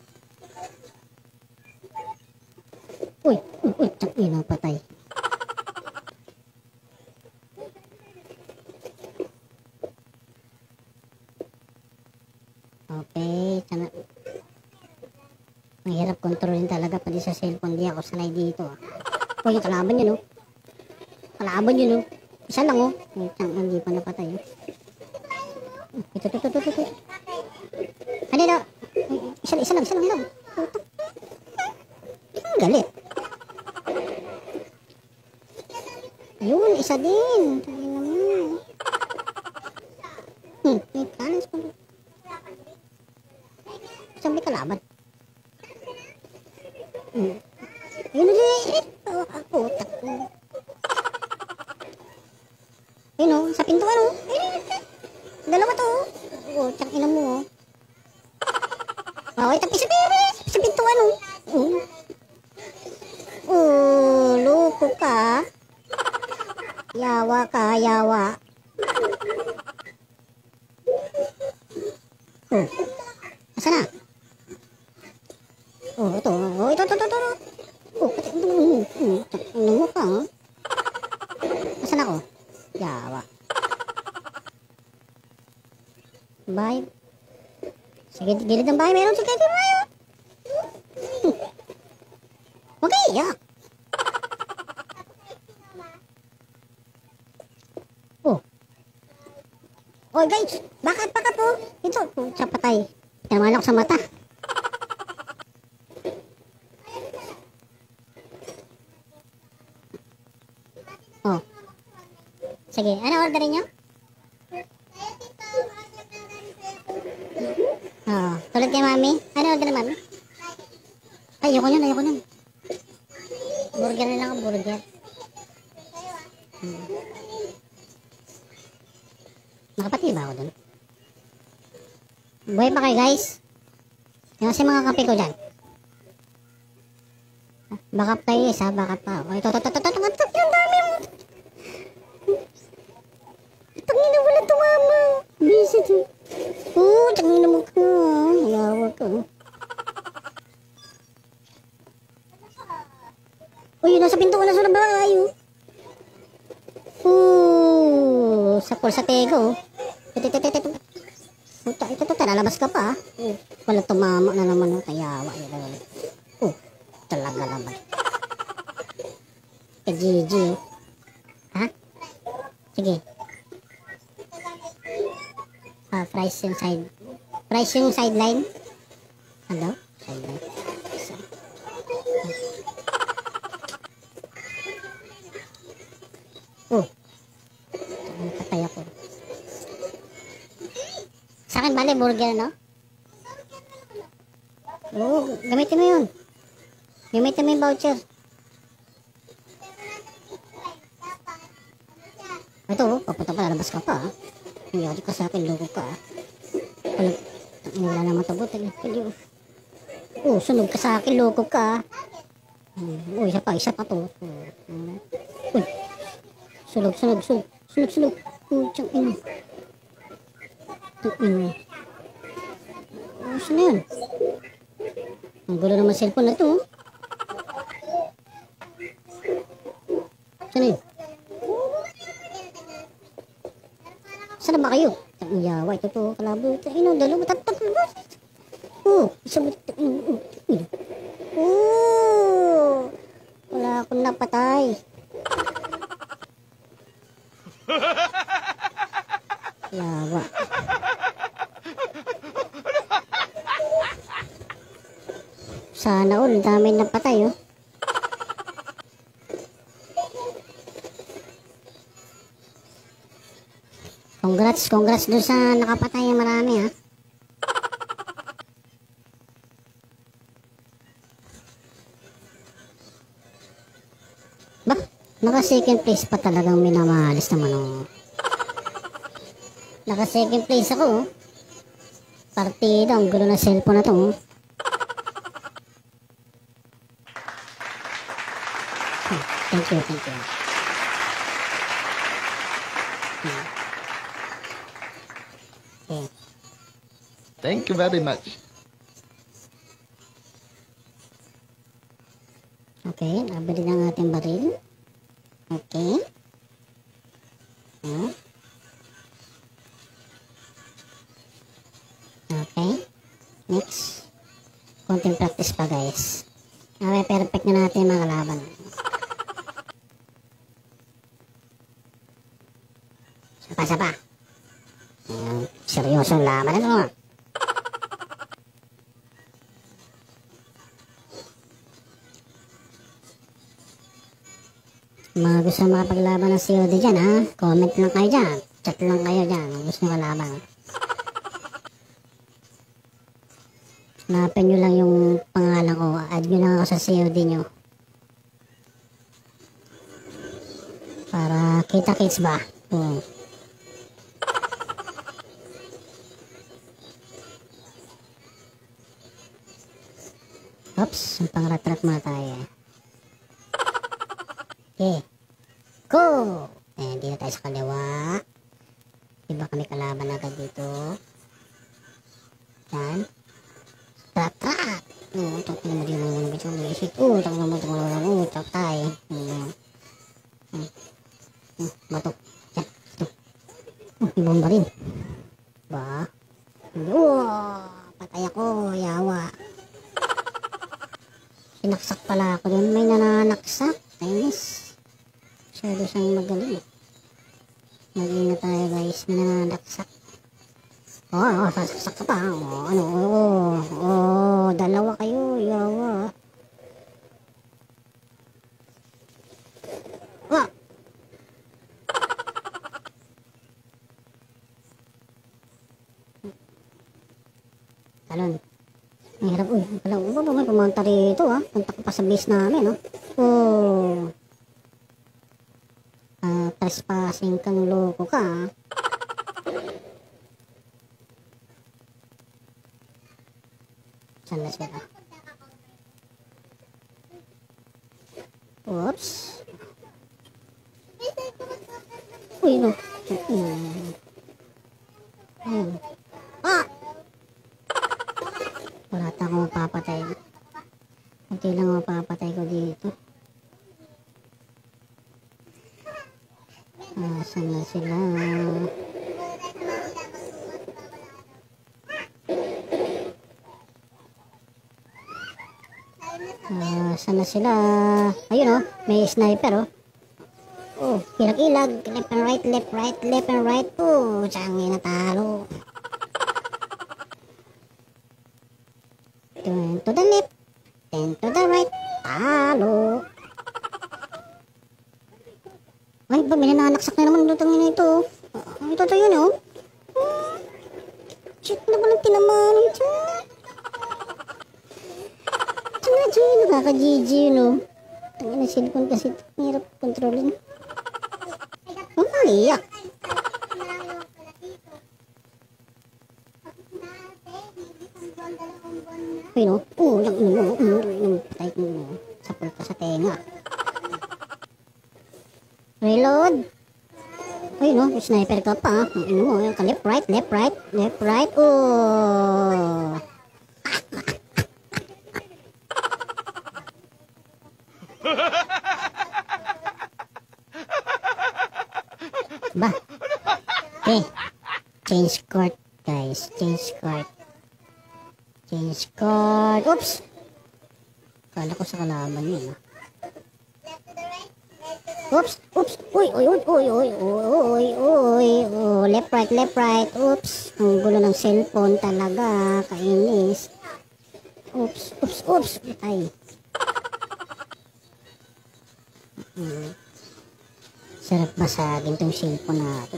Uy, ina, patay. Okay, sana. Mahirap kontrolin talaga pati sa cellphone. Di ako sanay dito Uy, yung kalaban yun Isa lang hindi pa napatay Ito. Ano na? Isa lang. Ang galit. Yun, isa din. Tayo naman. May kanas pa. Isang may kalaban. Yun na din. Ako, tako. Yun sa pintuan Dalawa to. Tsang ina mo Okay, tapi sa pintuan loko ka. Yawa. Asa na? Ito. Ano mo ka, Asan ako? Yawa. Bye. Sige, gilid ng bahay. Meron sige, tayo. Okay, yak. Oh guys, bakit po? Ito, sa patay. Tinamaan ako sa mata. Sige, ano orderin nyo? Tulad kay mami. Ano orderin mami? Ayoko nyan. Burger na lang ako, burger. Nakapati ba ako dun? Buhay pa kayo guys? Yan kasi mga kape ko dyan. Backup tayo guys ha, backup pa. O ito, yung dami mo. Tangina wala tumama. Bisit eh. Tangina mo ka. Ayawa ka. Uy, nasa pinto ko na sa bahay. Sa pulsa tego. Puta, ito, lalabas ka pa. Wala tumama na naman. Kayawa. Talaga naman. GG. Ha? Sige. Price yung sideline. Ano? Sideline. Patay ako. Sa akin bale, burger, no? Gamitin mo yun. Gamitin mo yung voucher. Ito, papunta pa, lalabas ka pa. Hindi ka sa akin, loko ka. Wala naman ito, buti. Sunog ka sa akin, loko ka. Isa pa to. Uy, sunog. Tiyang ino. Saan na yan? Ang gulo naman cellphone na ito. Saan na yun? Saan na ba kayo? Ang yawa, ito to, kalabo. Dalawa, tatlo. Isang wala akong napatay. Yawa. Sana all, dami napatay, oh. Congrats doon sa nakapatay yung marami, ha. Ba, naka second place pa talagang minamahalis naman, oh. Naka second place ako, oh. Partida, ang gulo na cellphone na to, oh. Thank you. Thank you very much. Okay, nabili ng ating baril. Okay. Okay. Next. Konting practice pa guys. Okay, perfect na natin mga kalaban. Sapa. Seryosong laban na ito. Mga gusto makapaglaban ng COD dyan, ha? Comment lang kayo dyan. Chat lang kayo dyan. Gusto nyo kalaban. Hanapin nyo lang yung pangalan ko. Add nyo lang ako sa COD nyo. Para kita-kits ba? Oops, pang-rat-rat muna tayo. Okay. Go! Dito tayo sa kaliwa. Diba kami kalaban agad dito? Yan. Rat-rat! Tapos mo din mga bityo mo isip. Tapos tayo. Batok. Yan. Ito. Ibomba rin. Ba? Patay ako. Yawa. Sinaksak pala ako doon. May nananaksak. Nice. Masyado siyang magaling. Mag-ingat tayo guys. May nananaksak. Sasaksak ka pa. Dalawa kayo. Yawa. Talon. Ang hirap, may pumunta rito, ha. Punta ko pa sa base namin, no. Trespassing kang loko ka, ha. Saan na sila? Oops. Uy, no. Ah! Wala ta akong mapapatay. Kunti lang ang mapapatay ko dito. Saan na sila? Saan na sila? Ayun oh, may sniper oh. Oh, ilag-ilag, left and right, left, right, left and right. Oh, saan nga natalo? Turn to the left, then to the right, talo. Ay, ba, may nananaksak na naman lutang na ito. Ito yun oh. Shit na palang tinamaan dyan. Dyan, nakaka-GG yun oh. Tangin na cellphone kasi hirap kontrolin. Iyak. Ay no? Patay ko mo. Sapul ka sa tenga. Reload. Ay no? Sniper ka pa. Left right, left right, left right. Oh. Ba? Okay. Change court, guys. Change court. Change court. Oops! Kala ko sa kalaban yun, ah. Oops! Oops! Uy! Uy! Uy! Uy! Uy! Uy! Uy! Oh, left right, left right. Oops! Ang gulo ng cellphone talaga. Kainis. Oops! Oops! Oops! Ay. Sarap basagin tong cellphone natin.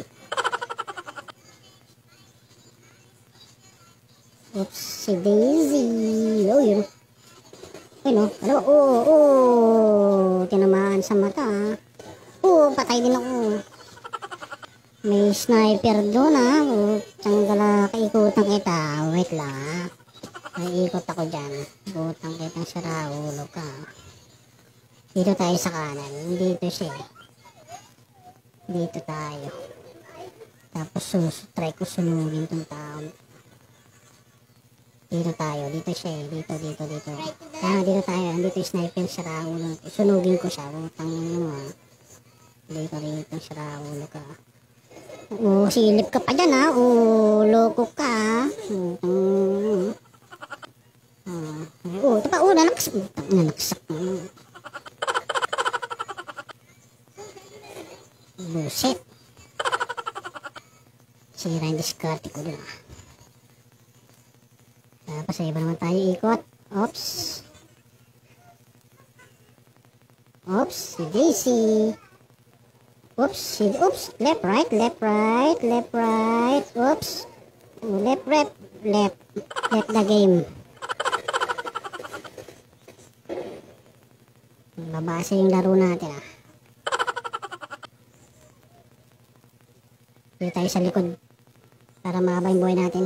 Oops, si Daisy. Oh, yun. Ayun, ano? Oh, tinamaan sa mata. Oh, patay din ako. May sniper doon, ah. Oh, tanggala, kaikutan kita. Wait lang, ah. May ikot ako dyan. Ikutang kitang sira, ulo ka. Dito tayo sa kanan. Dito siya. Dito tayo. Tapos try ko sunugin tong taon. Dito tayo. Dito siya eh. Dito. Dito tayo. Dito yung sniper sa raulo. Sunugin ko siya. Utang mo ah. Dito sa raulo ka. Oh, silip ka pa dyan ah. Oh, loko ka. Oh, ito pa. Oh, nanaksak. Buset. Sira yung diskarte ko doon. Tapos sa iba naman tayo ikot. Oops. Oops. Si Daisy. Oops. Oops. Left, right. Oops. Left. Left the game. Babasa yung laro natin ah. Dito tayo sa likod para mahaba yung buhay natin.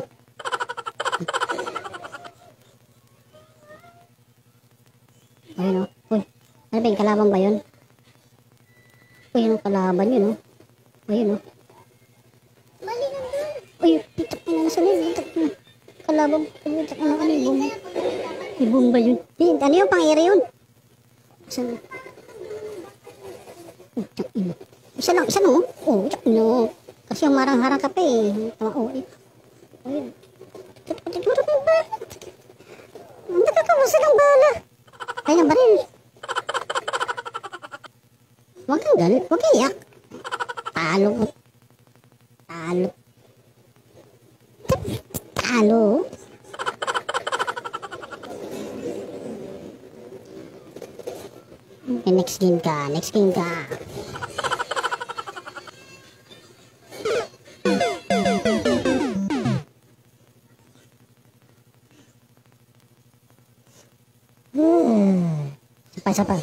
Ayun o. Uy, ano ba yung kalaban ba yun? Uy, yung kalaban yun o. Ayun o. Uy, pitak na nasa litak na. Kalaban, pitak na kanibong. Ibong ba yun? Ano yung pang-ere yun? Saan? Isa lang o. Oh, pitak na. Kasi yung marang-harang ka pa eh. Oh, ayun. Ang nakakamusa ng bala. Ay, ng baril. Huwag kang galit. Huwag iyak. Talo. Okay, next game ka. Sabay.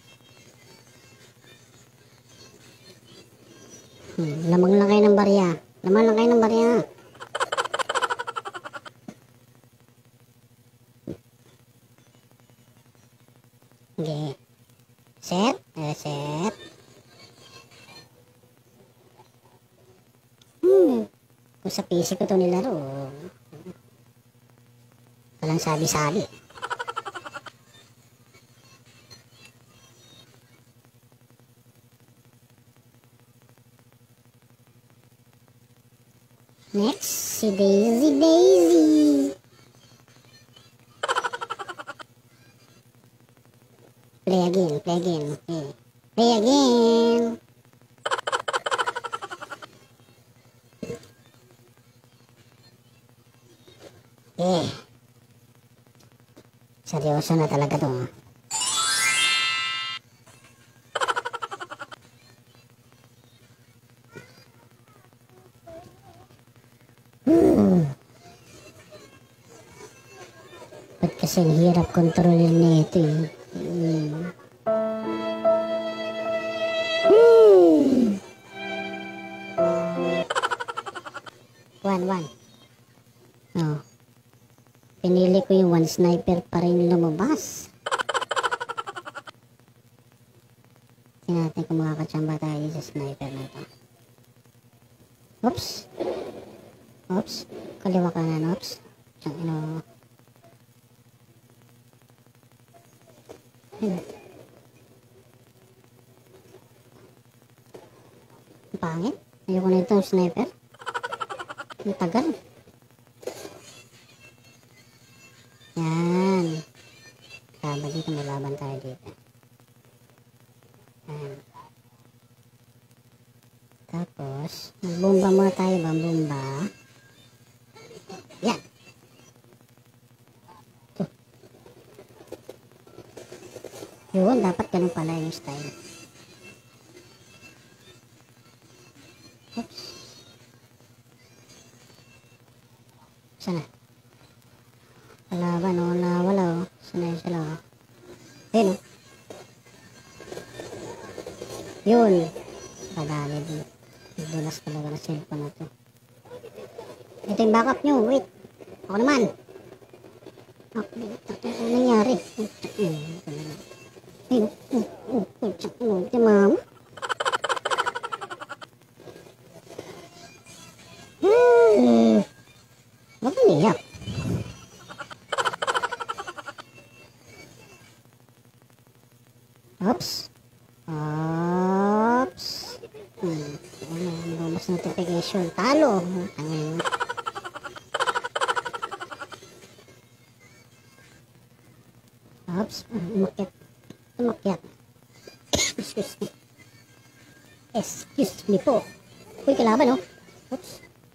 Lamang lang kayo ng barya. Kung sa PC ko to nilaro, walang sabi-sabi. Next, si Daisy. Play again. Okay. Play again. Okay. Seryoso na talaga to. Ba't kasi ang hirap kontrolin nito eh. One. Oh. Pinili ko yung one sniper pa rin lumabas. Tingnan natin kung makakatsamba tayo sa sniper na ito. Oops. Kaliwa kanan, oops. Ang pangit. Ayoko na itong sniper. Ang tagal. Yan. Tama dito, may laban tayo dito. Yan. Tapos, magbomba muna tayo, bomba. Yan. Ito. Yun, dapat ganun pala yung style. Oops. Sana. Wala, oh. Sana yun sila, oh. Ayun, oh. Yun. Kadali din. Dulas talaga na cellphone na to. Ito yung backup nyo. Wait. Ako naman. Ano nangyari? Ayun. Ito mama. Ba't niyak? Oops. Mas notification. Talo. Oops. Umakyat. Excuse me po. Uy, kalaban, oh. Oops.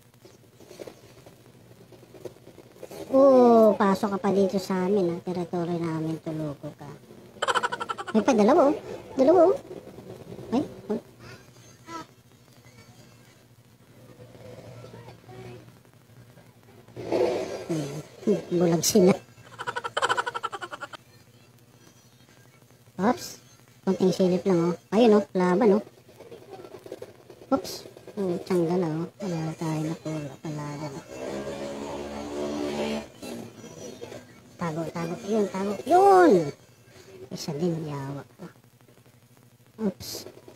Pasok ka pa dito sa amin, ha. Territory namin, tulugo ka. May pa, dalawa, oh. Ay, oh. Bulag sila. Oops. Konting silip lang, oh. Ayun, oh. Laban, oh. Oops. Tiyangga na, oh. Wala tayo na pula. Palagan. Tago. Yun! Isa din, yawa. Oops.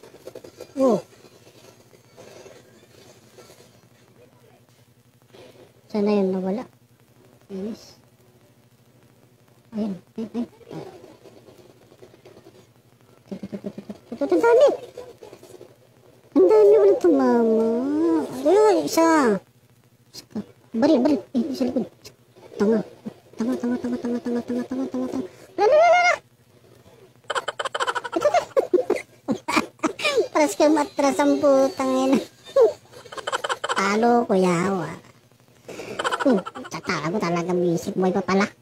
Sana yun nawala. Yes. Ayun. Ang dami ulit tumama. Ayun, isa. Baril. Sa likod. Tanga. Lala. Paras ka matras ang putang ina. Talo ko, yawa. Tatala ko talaga music boy pa pala.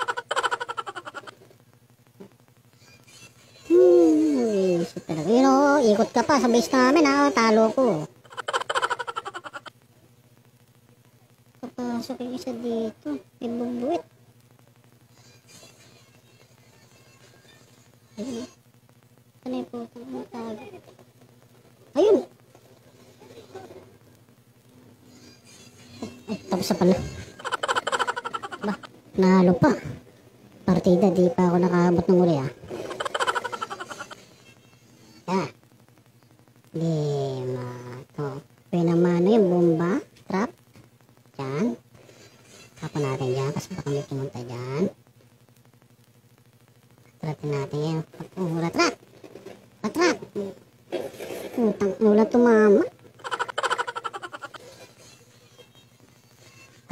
Isip talaga. Yun, oh, ikot ka pa sa base namin, ha. Talo ko. Papasok yung isa dito. Ibubuit. Ayun, ano yung putang matag? Ayun. Ay, tapos na pala. Ba, nalo pa. Partida, di pa ako nakaabot ng uli, ah. Di, mato. Pinamano yung bomba, trap.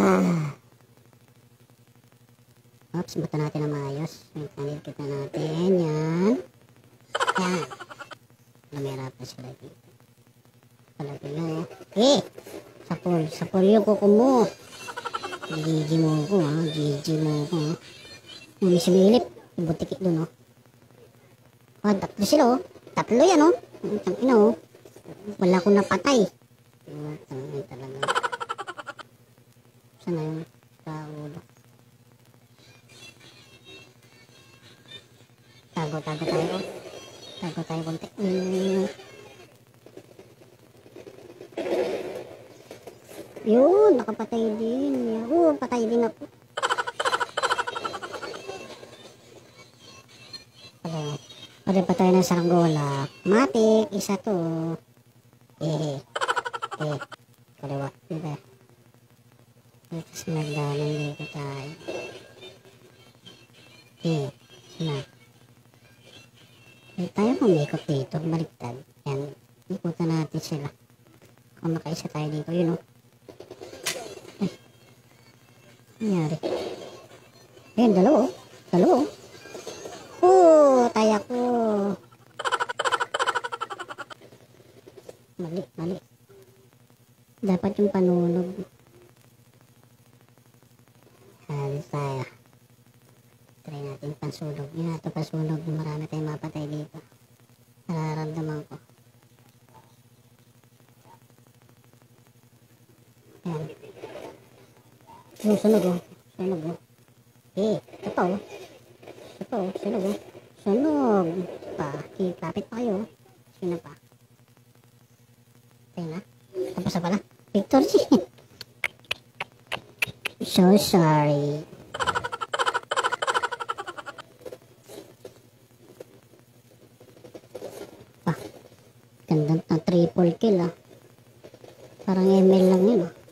Oops, buta natin na maayos. Wait, kita natin. Yan. Yan. Lumera pa sila dito. Palagi nyo. Sapol yung kuko mo. Gigi mo ko, ha. Gigi mo ko, ha. May sumilip. Butikik dun, oh. Oh, tatlo sila, oh. Tatlo yan, oh. Tangina, oh. Wala akong napatay. Tangina talaga. Saan na yung kaulo? Tago tayo. Tago tayo konti. Yun, nakapatay din. Patay din ako. Patay ng saranggola. Matik, isa to. Kaliwa. Diba? Tapos magdalang dito tayo. Sana. Tayo kumikot dito. Baliktad. Yan. Ikutan natin sila. Kung nakaisa tayo dito. Yun, oh. Ay. Nangyari. Ayun, dalawa, oh. Dalawa, oh. Tayo ko. Mali. Dapat yung panunog. Halos tayo. Try natin pansunog. Yun nato pansunog. Marami tayong mapatay dito. Nararamdaman ko. Ayan. Yung sunog, oh. Sunog, oh. Ito pa, oh. Sunog, oh. Sunog pa. Kapit pa kayo. Sino pa? Tayo na. Tapos na pala. Victor G. So sorry. Ganda na triple kill, ah. Parang ML lang yun, ah.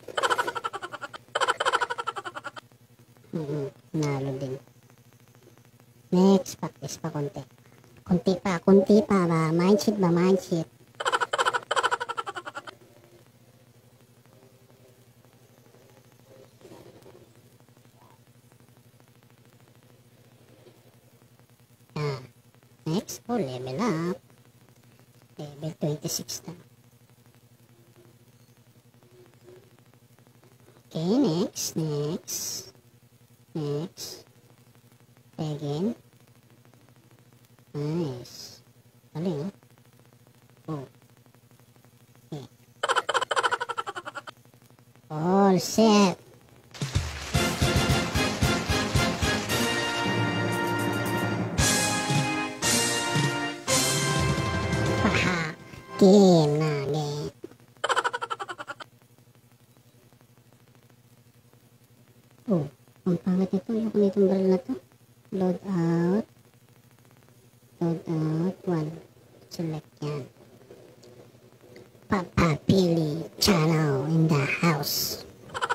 Nalo din. Next, practice pa konti. Konti pa ba? Mindset ba? Mindset. Next, level up. Level 26 na. Okay, next. Again. Nice. Galing, oh. Okay. All set. Game. Ang pangit nito. Yung itong baril na to. Load out. 1. Select yan. Papa Billy channel in the house.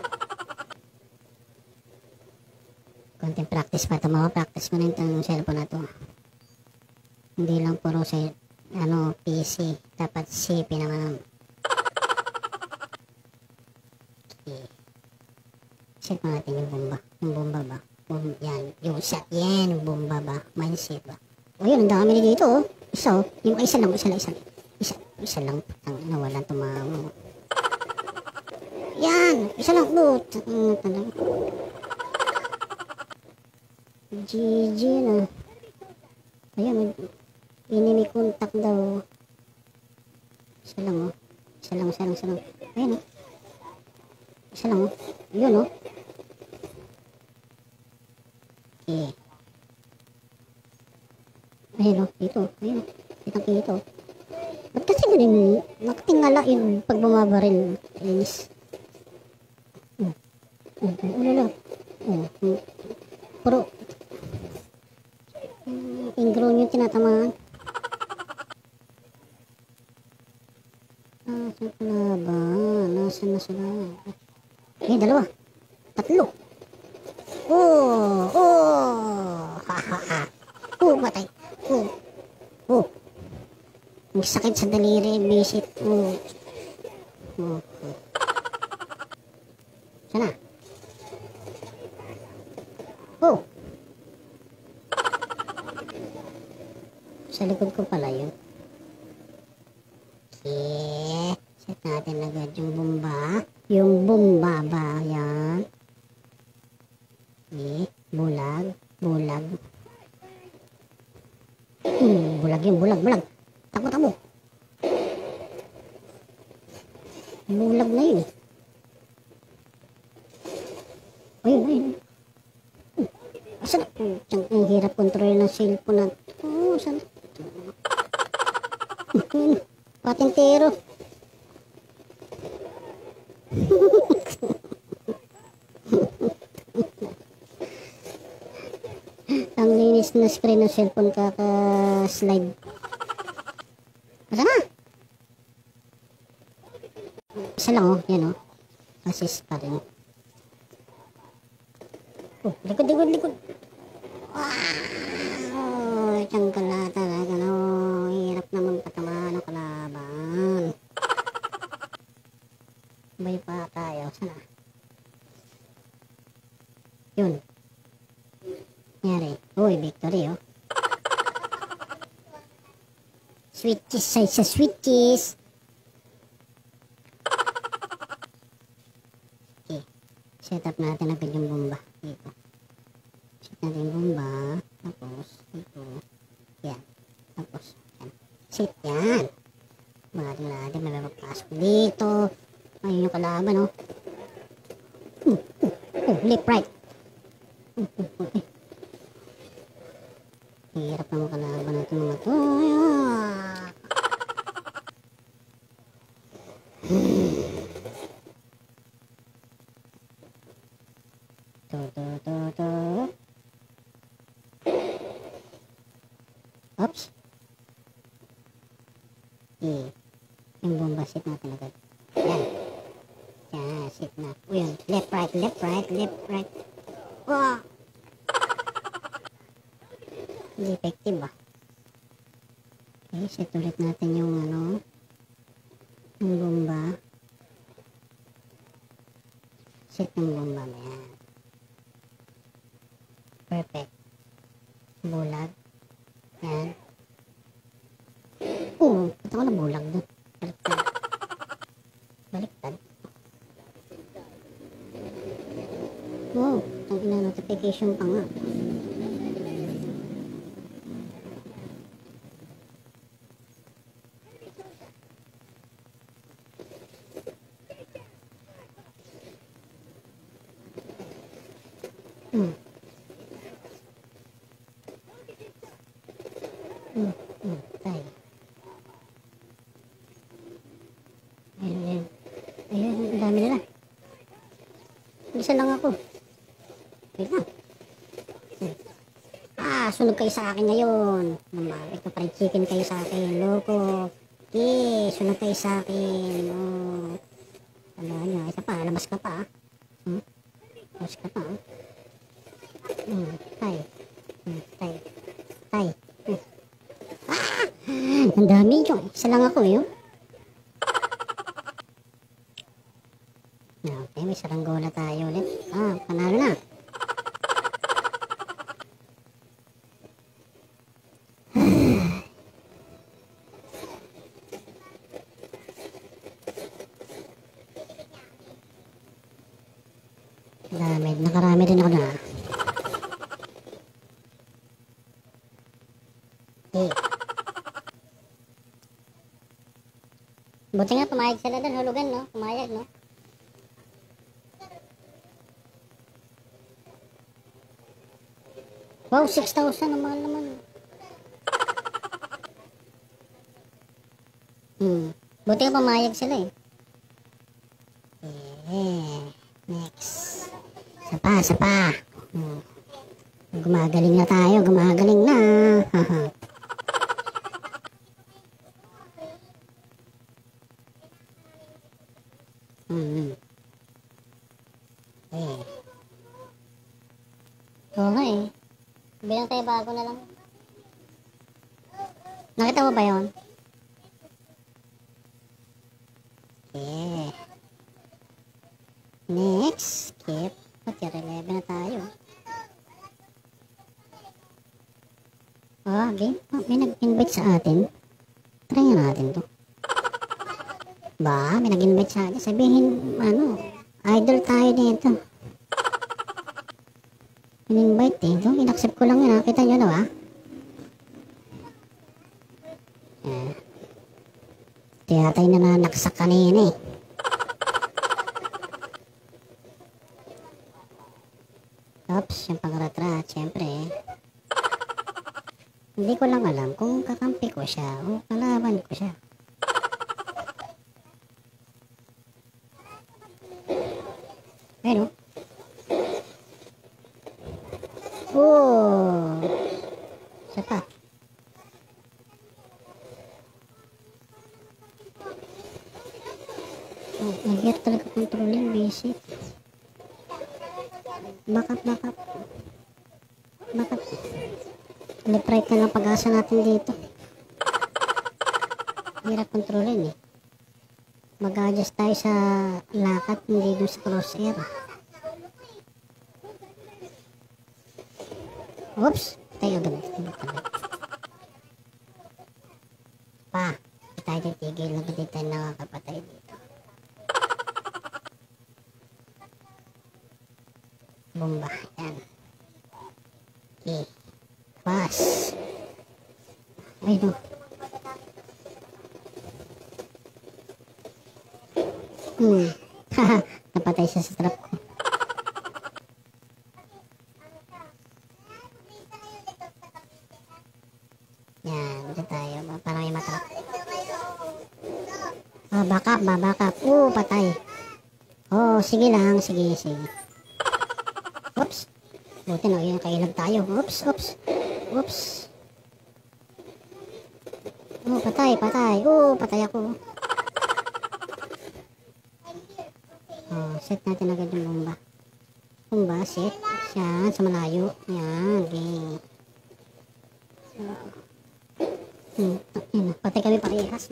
Konting practice pa ito. Practice ko na itong cellphone na to. Hindi lang puro sa PC. Dapat CP naman. Okay. Set pa natin yung bomba. Yung bomba ba? Yan. Yung set. Yan. Yung bomba ba? Mindset ba? O yun. Ang dami na dito, oh. Isa, oh. Yung isa lang. Isa lang. Walang tumawa. Yan. Isa lang. GG na. Ayan. Enemy contact daw. Isa lang, oh. Isa lang. Ayan, oh. Isa lang, oh. Yun, oh. Okay. Ayan, oh. Dito. Ayan, oh. Kitang-kito. Ba't kasi ganun? Nakatingala yung pag bumabaril. Inis. Ulala. Puro. Ingrown yung tinatamaan. Saan pala ba? Nasaan na sila? Dalawa. Tatlo. Patay. Ang sakit sa daliri. Visit. Sana. likod ko pala yun. Okay. Set natin agad yung bomba. Yung bomba ba? Yan. Okay. Bulag. Bulag. Bulag yun. Bulag. Bulag. Takbo, takbo. Bulag na yun. Ayun, ayun. Asan? Ang hirap kontrol ng cellphone na. Oh, saan? Patintero. Ang linis na screen ng cellphone kaka-slide. Asa na? Isa lang oh, yan oh. Assist pa rin. Oh, likod, likod, likod. Wow! Siyang kala talaga no. Hirap naman patamaan ng kalaban. Bay pa tayo. Sana? Yun. Nangyari. Uy, victory oh. Switches sa switches. Okay. Set up natin agad yung bomba. Dito. Set natin yung bomba. Tapos, ito. Yan. Tapos, yan. Set yan. Maraming natin may mapapasok dito. Ayun yung kalaban, oh. Left, right. Okay. Hirap naman kalaban natin mga to. Oops. Okay. Yung bomba set natin agad. Yan. Yan, set na. O yun. Left, right, left, right, left, right. Wow! Hindi effective ba? Okay, set ulit natin yung ano. Yung bomba. Set yung bomba na yan. Perfect. Bulag. Yan. Oo, ito ko na bulag doon. Baliktad. Baliktad. Wow, ang ina-notification pa nga. Tay. Ayun. Ayun, ang dami nila. Isa lang ako. Wait lang. Sunog kayo sa akin ngayon. Ito pa rin chicken kayo sa akin. Loko. Okay, sunog kayo sa akin. Oh. Ano nyo, isa pa, labas ka pa. Labas ka pa. Tay. Tay. Tay. Ang dami yun. Isa lang ako yun. Okay, may saranggola tayo ulit. Panalo na. Nakarami din ako na. Okay. Buti nga pumayag sila doon, hulugan no? Pumayag no? Wow, 6,000 ang mahal naman. Buti nga pumayag sila eh. Next. Sapa. Gumagaling na tayo, gumagaling na. Okay. Bilang tayo bago na lang. Nakita mo ba yun? Okay. Next, skip. Tier 11 na tayo. Game. May nag-invite sa atin. Try nga natin to. Ba, may nag-invite sa atin. Sabihin, idol tayo dito. In-invite dito. In-accept ko lang yun. Kita nyo na ba? Tiyatay na nanaksak kanina eh. Oops, yung pang-retrat, syempre eh. Hindi ko lang alam kung kakampi ko siya o kalaban ko siya. Pero, siya pa. Nag-get talaga controlling basic. Backup. Left right na lang pag-asa natin dito. Hirap kontrolin eh. Mag-adjust tayo sa lakat, hindi doon sa crosshair. Oops! Tayo agad. Pa! Hindi tayo titigil. Hindi tayo nakakapatay dito. Bomba. Yan. Okay. Pas. Ay no. Haha. Napatay siya sa trap ko. Yan. Dito tayo. Parang may matrap. Backup. Patay. Sige lang. Sige. Oops. Buti na yun, kailag tayo. Oops. Patay. Patay ako. Set natin agad yung bomba. Set. Yan, sa malayo. Yan, okay. Patay kami parehas.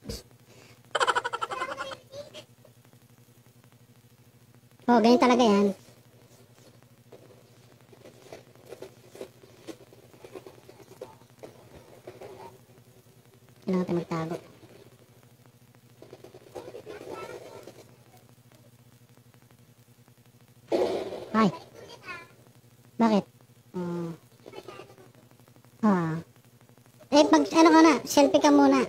Ganyan talaga yan. Kailangan tayo magtago. Ay! Bakit? Ano ka na? Selfie ka muna.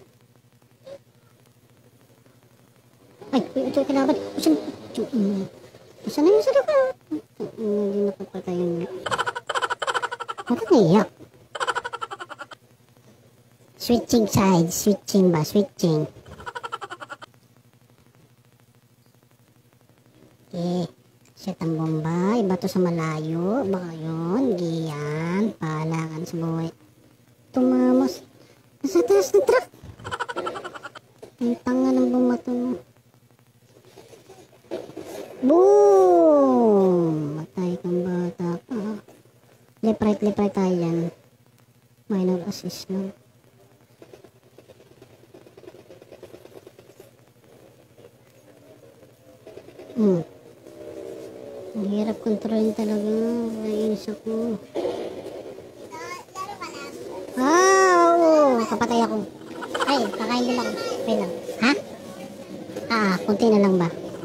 Ay! Ito kailangan. Saan na yung sarap ka? Hindi nakapatay yun. Bakit naiyak? Switching sides. Switching. Okay. Set ang bomba. Iba to sa malayo. Baka yun. Giyan. Pahalangan sa buhay. Tumamos. Nasa taas ng truck. Ang tanga ng bumato mo. Boom! Matay kang bata ka. Left right tayo yan. Minor assist lang. Ang hirap kontrolin talaga. Naiinis ako. Kapatay ako. Ay, kakain din ako. Wait lang. Ha? Kunti na lang ba?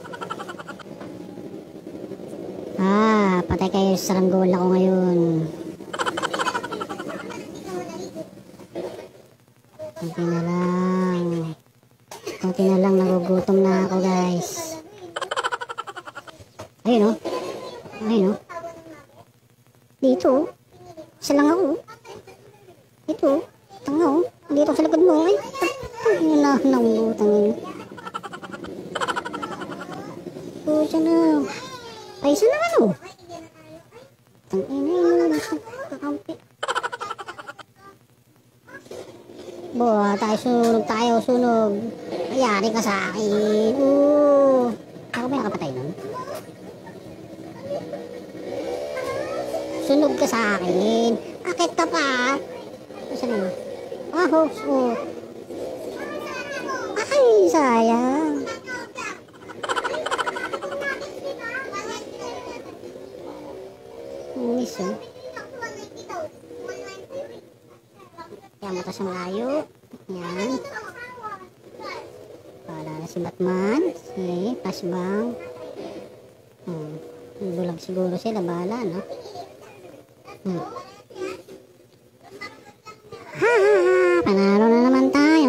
Patay kayo sa saranggola ko ngayon. Kunti na lang. Nagugutom na ako, guys. Ayun o. Dito. Isa lang ako. Dito. Tanga o. Dito sa likod mo. Ay. Yun na. Nangutang yun. Siya na. Ay, isa na ano. Tangina yun. Kakampi. Tayo sunog. Ayari ka sa akin. Ako ba nakapatay nun? Sunog ka sa akin. Akit ka pa. Saan yun? Ay, sayang. Miss, Kaya mata sa malayo. Yan. Wala na si Batman. Si Flashbang. Bulag siguro sila. Bahala, no? Ha! Panalo na naman tayo.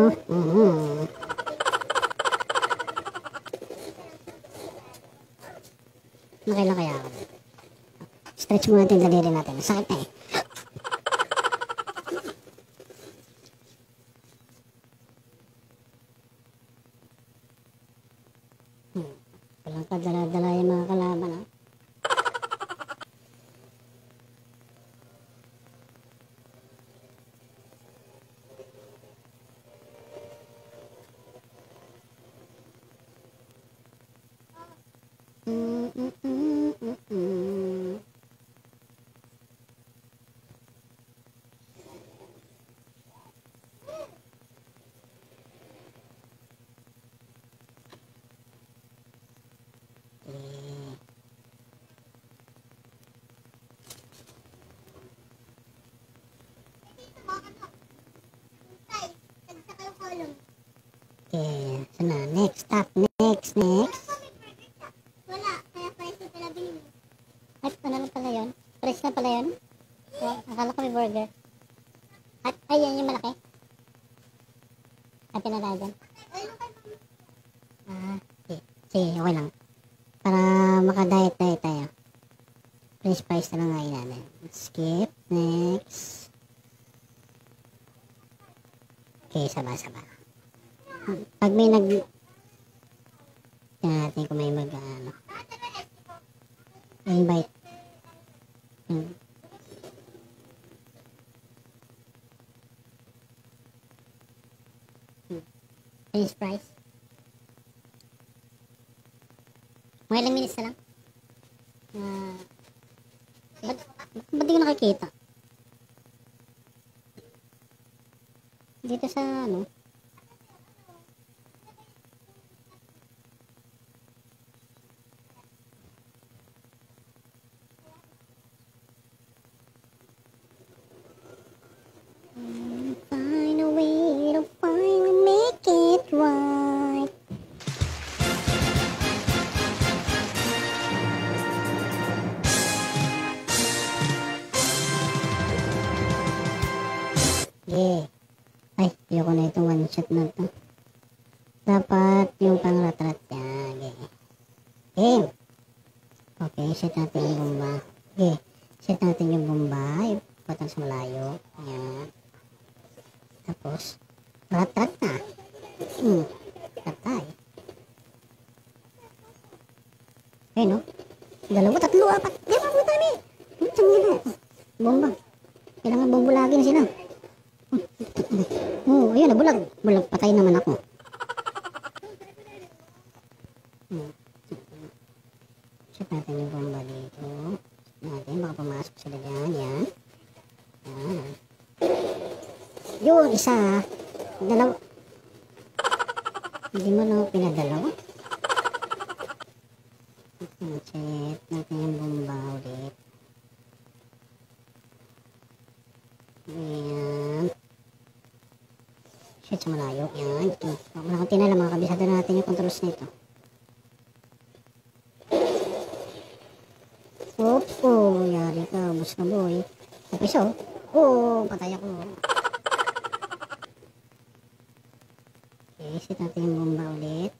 Nakailan kaya ako? Stretch muna natin yung daliri natin. Sakit na eh. Walang kadala-dala yung mga kalaban, ha? Okay, sana. Next, stop. Next. Wala, kaya presyo pala binili. At ano lang pala yun? Press na pala yun? Akala ko may burger. At, yan yung malaki. At pinala dyan. Okay. Sige, okay lang. Para maka-diet tayo. French fries na lang ngayon natin. Skip. Next. Okay, saba. Pag may tingnan natin kung may invite. French fries. Mga ilang minutes na lang. Ba't di ko nakikita? Dito sa find a way to finally make it right. Yeah. Ay, ayoko na itong one shot na to. Dapat yung pang-rat-rat yan. Game. Okay, set natin yung bomba. Okay, set natin yung bomba. Ipatang sa malayo. Yan. Tapos, rat-rat na. Tatay. Ayun, no? 2, 3, 4. Di ba po tayo eh? Bomba. Kailangan bumbulagin sila. Ayun, nabulag. Bulag, patay naman ako. Check natin yung bomba dito. Baka pumasok sila dyan. Yan. Yun, isa. Dalawa. Hindi mo na pinadalawa. Check natin yung bomba ulit. Ayan. Shit, sa malayo. Yan. Malakunti na lang mga kabisado natin yung controls nito. Oops. Yari ka. Ubus ka, boy. Tapos, patay ako. Okay, set natin yung bomba ulit.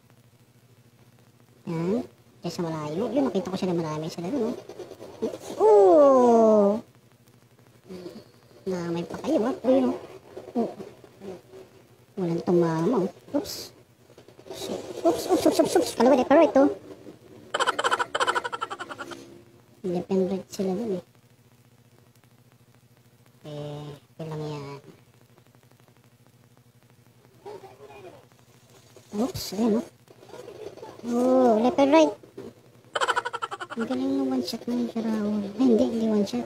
Yan. Kaya sa malayo. Yun, nakita ko sila marami sila doon. May pa kayo, ha? Ayun, walang tumama. Oops. Kalawa, di pa right, to. Independent sila doon, eh. Okay lang yan. Oops, ayun, left and right. Ang galing ng one shot na yung Raul. Ay, hindi one shot.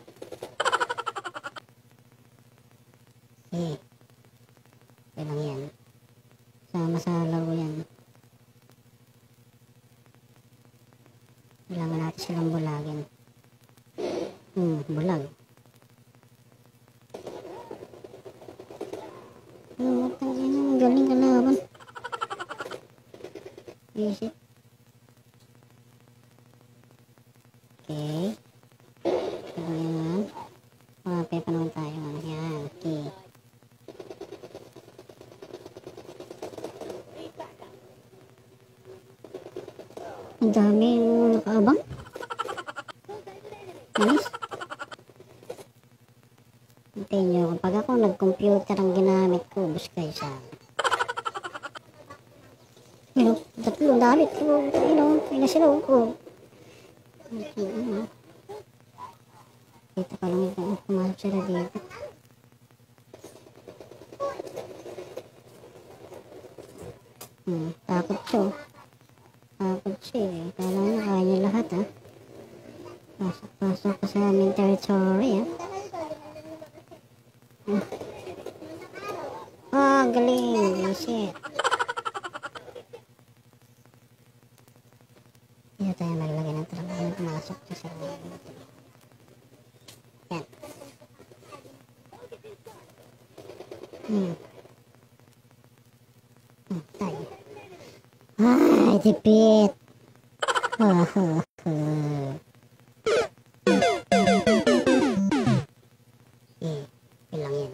Okay lang yan. Sama sa laro yan. Kailangan natin silang bulagin. Bulag. galing kalaban. Visit. Okay. Ito yan. Pepa naman tayo. Yan. Okay. Ang dami yung nakaabang. Nice. Hintayin nyo. Kapag ako nag-computer ang ginamit ko, bus kayo sa tatlo dami. May nasilaw ko. Kita pa lang ito. Pumasok sila dito. Takot siya. Takot siya eh. Kala niya kaya niya lahat ha. Pasok ka sa aming territory ha. Galing. Shit. Hindi tayo maglagay ng trabaho. Pumasok siya sa yan. Tayo. Ay, tipit. Ilang yan.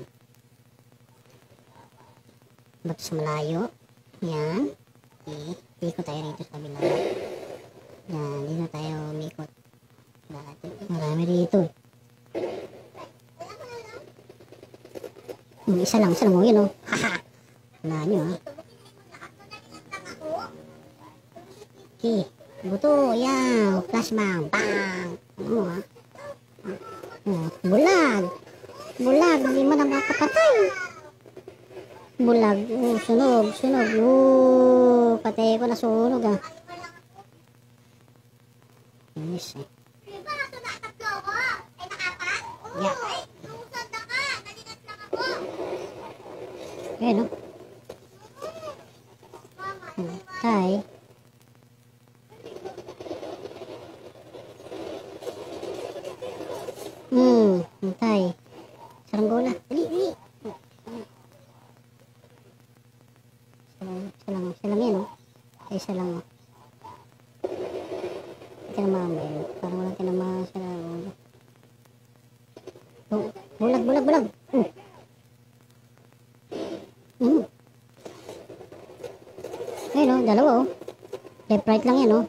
Ba't sa malayo? Yan. Ikot tayo rito sa kabila. Yan, dito tayo umikot. Marami rito. Isa lang oh, yun oh. Haha. Wala nyo ha. Okay, buto, yan. Flashbang, bang. Oo ha. Bulag. Bulag, hindi mo na makapatay. Bulag, sunog. Patay ko na sunog ha. Yes eh. Yeah. Ayan o. Tay. Tay. Saranggola. Dali. Salang yan o. Ay salang o. Tinamahan. Parang walang tinamahan sa ulo. Bulag. Ayun o, dalawa o. Left right lang yan o.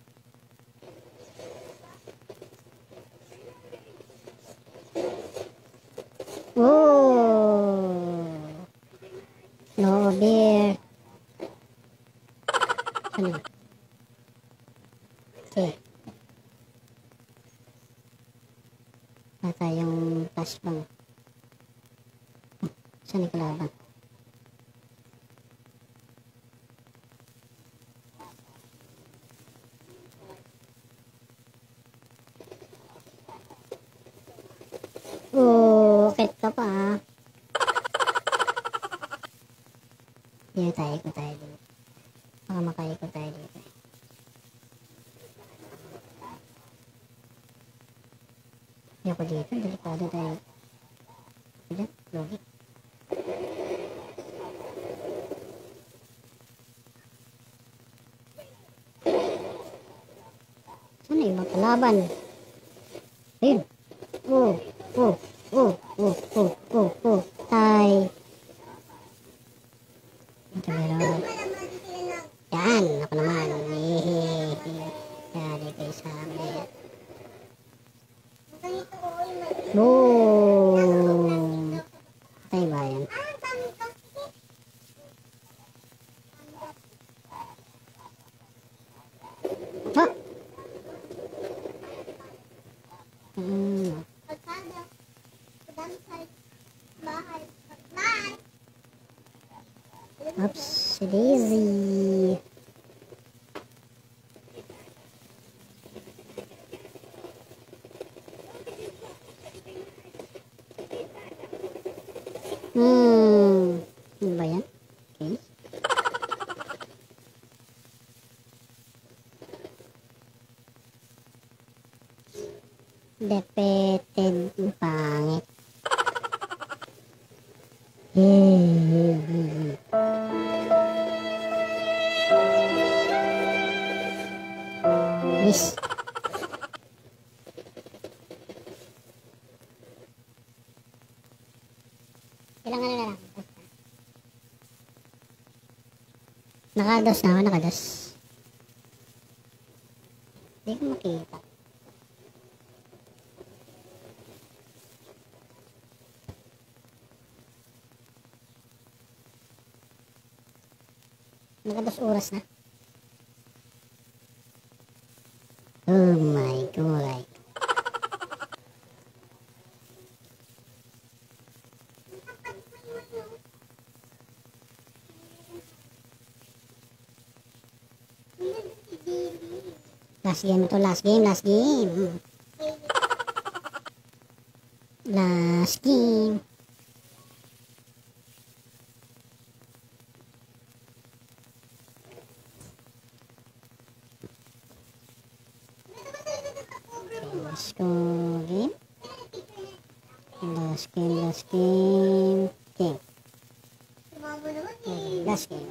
No beer. Ano? Okay. Bata yung flashbang. Saan yung kalaban? Kahit ka pa ha. Ikot tayo dito. Baka makaikot tayo dito. Hindi ako dito. Delikado tayo. Diyan, logi. Saan na ibang kalaban? Ayun. Tay. Ito meron. Yan, ako naman. Yari kayo sa amin. Boom. Tay ba yan? Ha? Oops, Daisy. Ano ba yan? Okay. Defeated yung pangit. Miss. Ilang ano na lang. Nakados na ako, nakados. Hindi ko makita. Nakados oras na. Oh my God. Last game ito, last game. Last game. Let's go game. Last game. Okay. Last game.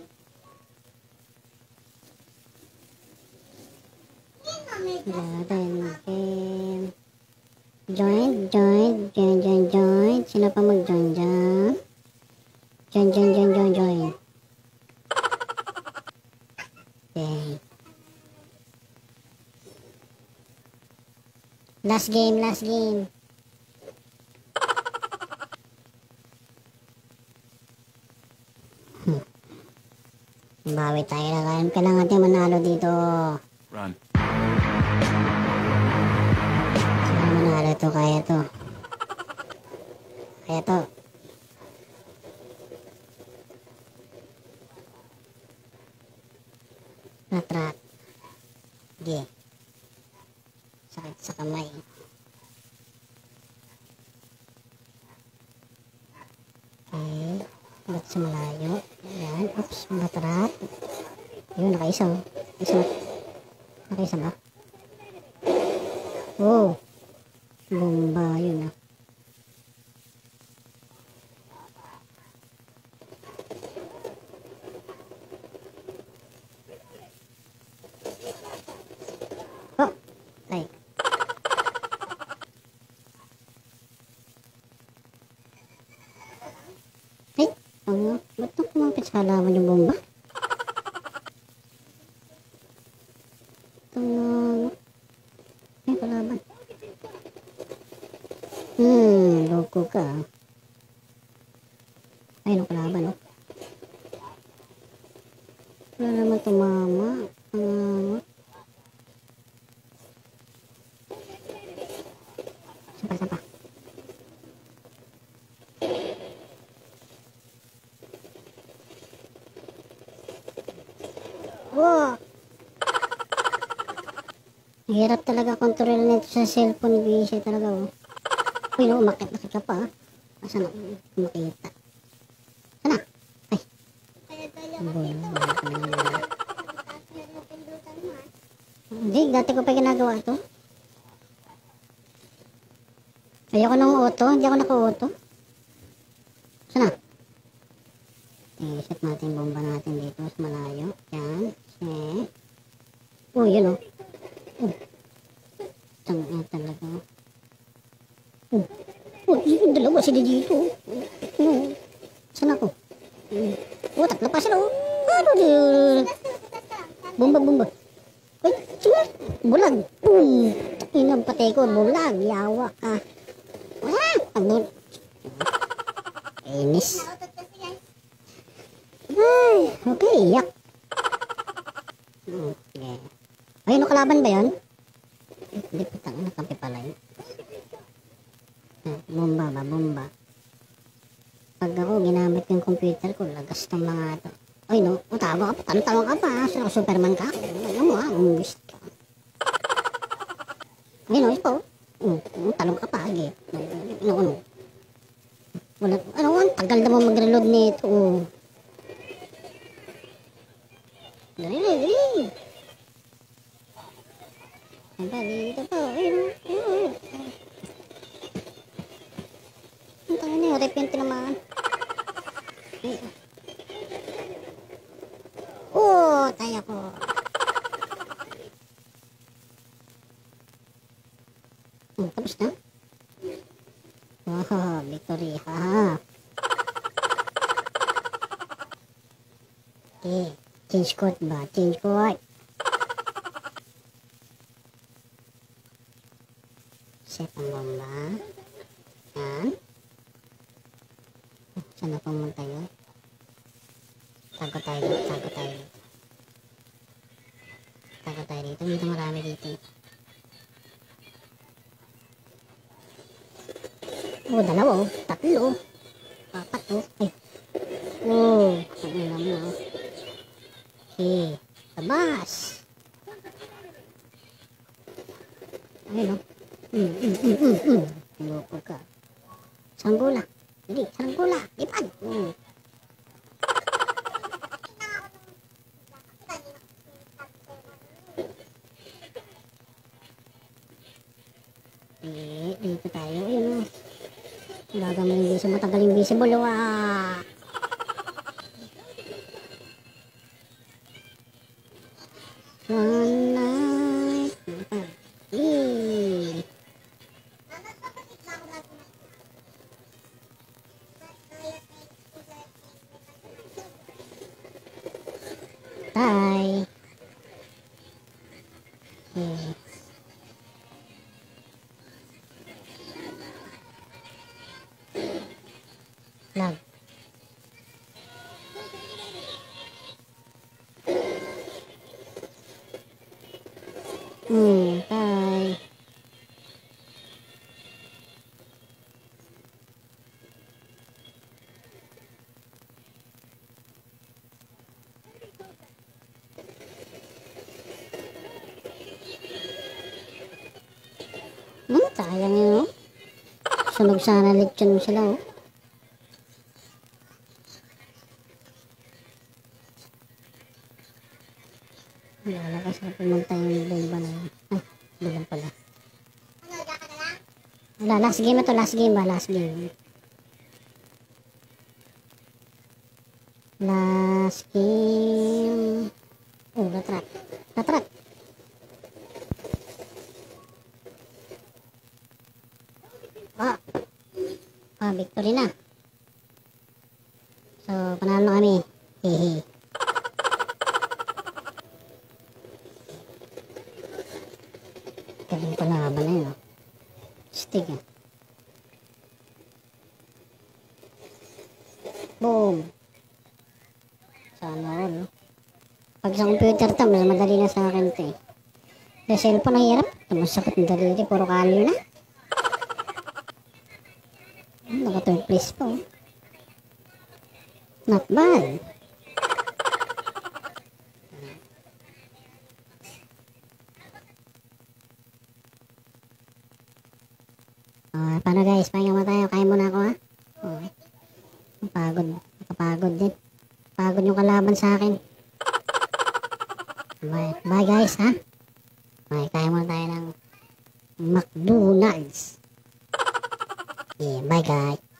Game. Join. Sino pa mag-join dyan? Join. Okay. Last game. Bawi tayo na kain. Kailangan natin manalo dito. Run. Sino manalo to? Kaya to. Rat. Okay. Sakit sa kamay. Okay. Ba't sa malayo? Ayan. Oops. Batrat. Yun, nakaisa. Nakaisa ba? Oh. Bomba. Yun ah. Oh. Ay. Ba't na kumapit sa halaman yung bomba? Ay, kalaban. Loko ka. Ay, no, kalaban, no? Wala naman tumama. Sapa. Wow! Hirap talaga kontrol nito sa cellphone busy talaga, oh. Uy, no, umakit ka pa, ah. Saan ako makita? Sana? Ay. Hindi, dati ko pa ginagawa ito. Ayoko ng auto, hindi ako naka-auto. Sana? Set natin bomba natin dito sa malayo. Yan. Yun, oh. Tanga talaga. Yung dalawa sila dito. Saan ako? Tatlo pa sila. Ano din? Bomba. Ay, sige. Bulag. Inang patay ko. Bulag. Yawa ka. Pagod. Inis. Ay, okay. Yak. Okay. Ay, ano kalaban ba yan? Hindi, patang nakampi pala yun. Bomba. Pag ako ginamit yung computer ko, lagas ng mga ito. Ay, no, tawa ka pa, tanong ka pa, Superman ka. Ano mo ha, umbis ka. Ay, no, ito. Talong ka pa, agi. Ano. Wala, ang tagal na mo mag-reload nito. Dali. Dito po. Ang tayo na yung repente naman. Tayo ko. Tapos na. Wow, victory. Ha. Okay. Change court ba? Change court. Set ang bomba. Yan. Saan na pumunta yun? Tago tayo dito. Tago tayo dito. Tago tayo dito. Dito marami dito. Oh, dalawa oh. Tatlo oh. Apat oh. Ay. Oh. Ang alam mo oh. Okay. Labas. Ayun oh. Loko ka. Sanggula. Hindi, sanggula. Ipad. Dito tayo. Ayun o. Baga mo yung visible. Matagal yung visible. One night. Bye. Okay. Lag. Bye. Sayang yun, oh. Sunog sana lechon sila, oh. Lalakas na pumunta yung bomba na yun. Ay, doon pala. Wala, last game na to. Last game ba? Last game. Last game. Oh, natrat. Natrat. Victory na. So, panalo kami. Hehe. Galing palaban na yun, oh. Stick, ah. Boom. Sana all, oh. Pag sa computer to, mas madali na sa akin to, eh. Sa cellphone, ang hirap. Masakit ng daliri. Puro kalyo na. Naka third place po. Not bad. Paano guys? Pahinga mo tayo. Kain muna ako ha. Okay. Napagod. Nakapagod din. Pagod yung kalaban sa akin. Bye guys ha. Okay, kain muna tayo ng McDonald's. Yeah, bye guys.